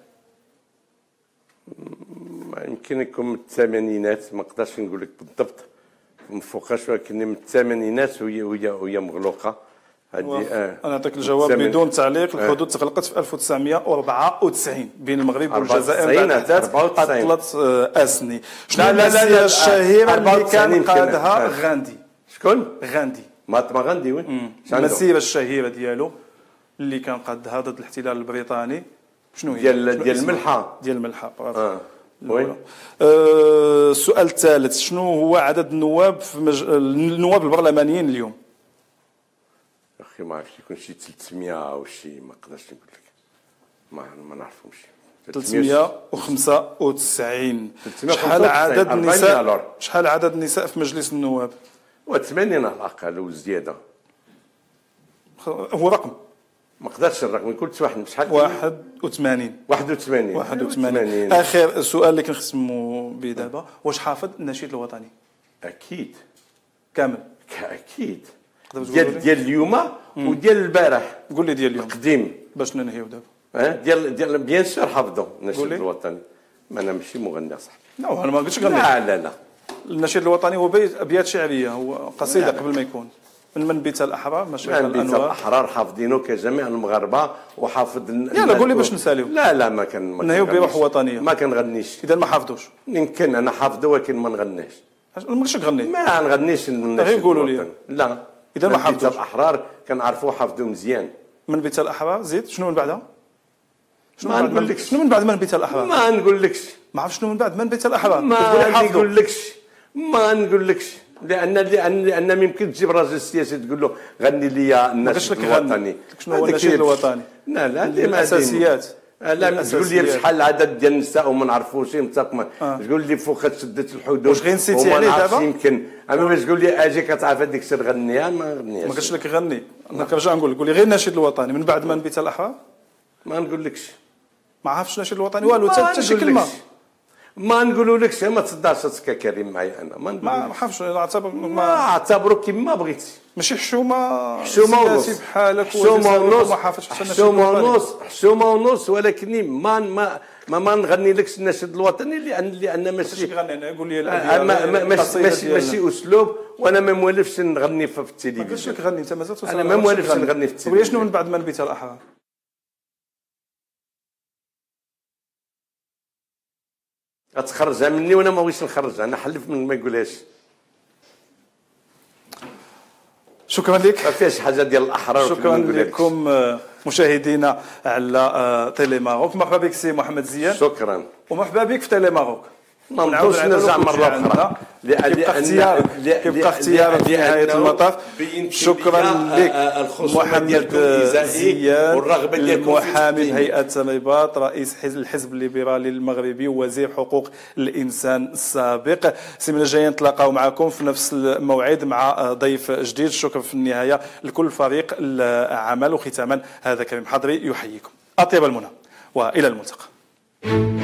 يمكن يكون من الثمانينات ما نقدرش نقول لك بالضبط من فوقاش ولكن من الثمانينات وهي وهي وهي مغلوقه. هذه آه. انا نعطيك الجواب بدون تعليق. الحدود آه. تغلقت في ألف وتسعمائة وأربعة وتسعين بين المغرب والجزائر بعد ثلاث اسني. شنو المسيره الشهيره اللي كان قادها آه. غاندي؟ شكون؟ غاندي مهاتما غاندي وين؟ المسيره الشهيره ديالو اللي كان قادها ضد الاحتلال البريطاني شنو هي؟ ديال ديال الملحه ديال الملحه اه وين؟ آه السؤال الثالث شنو هو عدد النواب في مج... النواب البرلمانيين اليوم؟ اخي ما عرفتش يكون شي ثلاثمائة او شي ما نقدرش نقول لك ما ما نعرفهمش. ثلاثمائة وخمسة وتسعين. شحال عدد النساء شحال عدد النساء في مجلس النواب؟ ثمانين على الاقل وزياده. هو رقم ما قدرتش الرقم قلت واحد شحال؟ واحد وثمانين. واحد وثمانين. واحد وثمانين. اخر سؤال اللي كنختموا به دابا واش حافظ النشيد الوطني؟ اكيد كامل. اكيد ديال ديال اليوم وديال البارح. قول لي ديال اليوم قديم باش ننهيو دابا. اه ديال ديال بيان سور حافظو النشيد الوطني. ما انا ماشي مغني صاحبي. لا انا ما قلتش غني. لا لا لا النشيد الوطني هو ابيات شعريه هو قصيده قبل ما يكون من منبت الاحرار مشايخ الانوار. منبت الاحرار حافظينه كجميع المغاربه وحافظ. يلا قول لي باش نساليو. لا لا ما كان نهيو بروح وطنيه ما كنغنيش. اذا ما حافظوش يمكن انا حافظه ولكن ما نغنيش. ما بغيتش تغني. ما نغنيش غير قولوا لي. لا اذا ما حافظوش الاحرار كنعرفوا حافظوا مزيان. من بيت الاحرار زيد شنو من بعدها؟ شنو ما من بعد نقولكش. شنو من بعد من بيت الاحرار؟ ما نقولكش. ما عرف شنو من بعد من بيت الاحرار. ما نقولكش ما نقولكش لان لان لان ما يمكن تجيب راجل سياسي تقول له غني لي النشيد الوطني. شنو هو النشيد الوطني؟ لا لا هذه الاساسيات. لا تقول لي بشحال العدد ديال النساء وما نعرفوش متقمه. تقول لي فوق شدت الحدود واش غير نسيتي عليه دابا؟ يمكن اما باش تقول لي اجي كتعرف هذيك الشيء غنيها ما غنيهاش. ما قلتش لك غني انا كنرجع نقول لك قول لي غير النشيد الوطني من بعد من بيت الاحرار. ما نقولكش ما عرفتش النشيد الوطني والو حتى شي كلمه. ما نقولولكش ما تصدعش كريم معايا انا ما ما عرفتش نعتبر ما اعتبرك كيما بغيتي ماشي حشومه حشومه ونص بحالك حشومه ونص ما حافظش حتى حشومه ونص حشومه ونص ولكن ما ما ما, ما نغني لكش النشيد الوطني لان لان ماشي غني قول لي ماشي ماشي ماشي اسلوب وانا ما موالفش نغني في التلفزيون. ما قلتش لك غني انت مازال انا ما موالفش نغني في التلفزيون. شنو من بعد من بيت الاحرار؟ غتخرجها مني وانا ما بغيتش نخرجها انا حلف من ما يقولهاش. شكرا لك. ما فيهاش حاجه ديال الاحرار. شكرا لكم مشاهدينا على تيلي ماروك. مرحبا بك سي محمد زيان. شكرا ومرحبا بك في تيلي ماروك. ما نعاودش نرجع مره اخرى كيبقى اختيارك كيبقى اختيارك في نهايه المطاف. شكرا لك محمد زيان المحامي بهيئه تميباط رئيس الحزب الليبرالي المغربي ووزير حقوق الانسان السابق. السيمانه الجايه نتلاقاو معكم في نفس الموعد مع ضيف جديد. شكرا في النهايه لكل فريق العمل. وختاما هذا كريم حضري يحييكم. اطيب المنى والى الملتقى.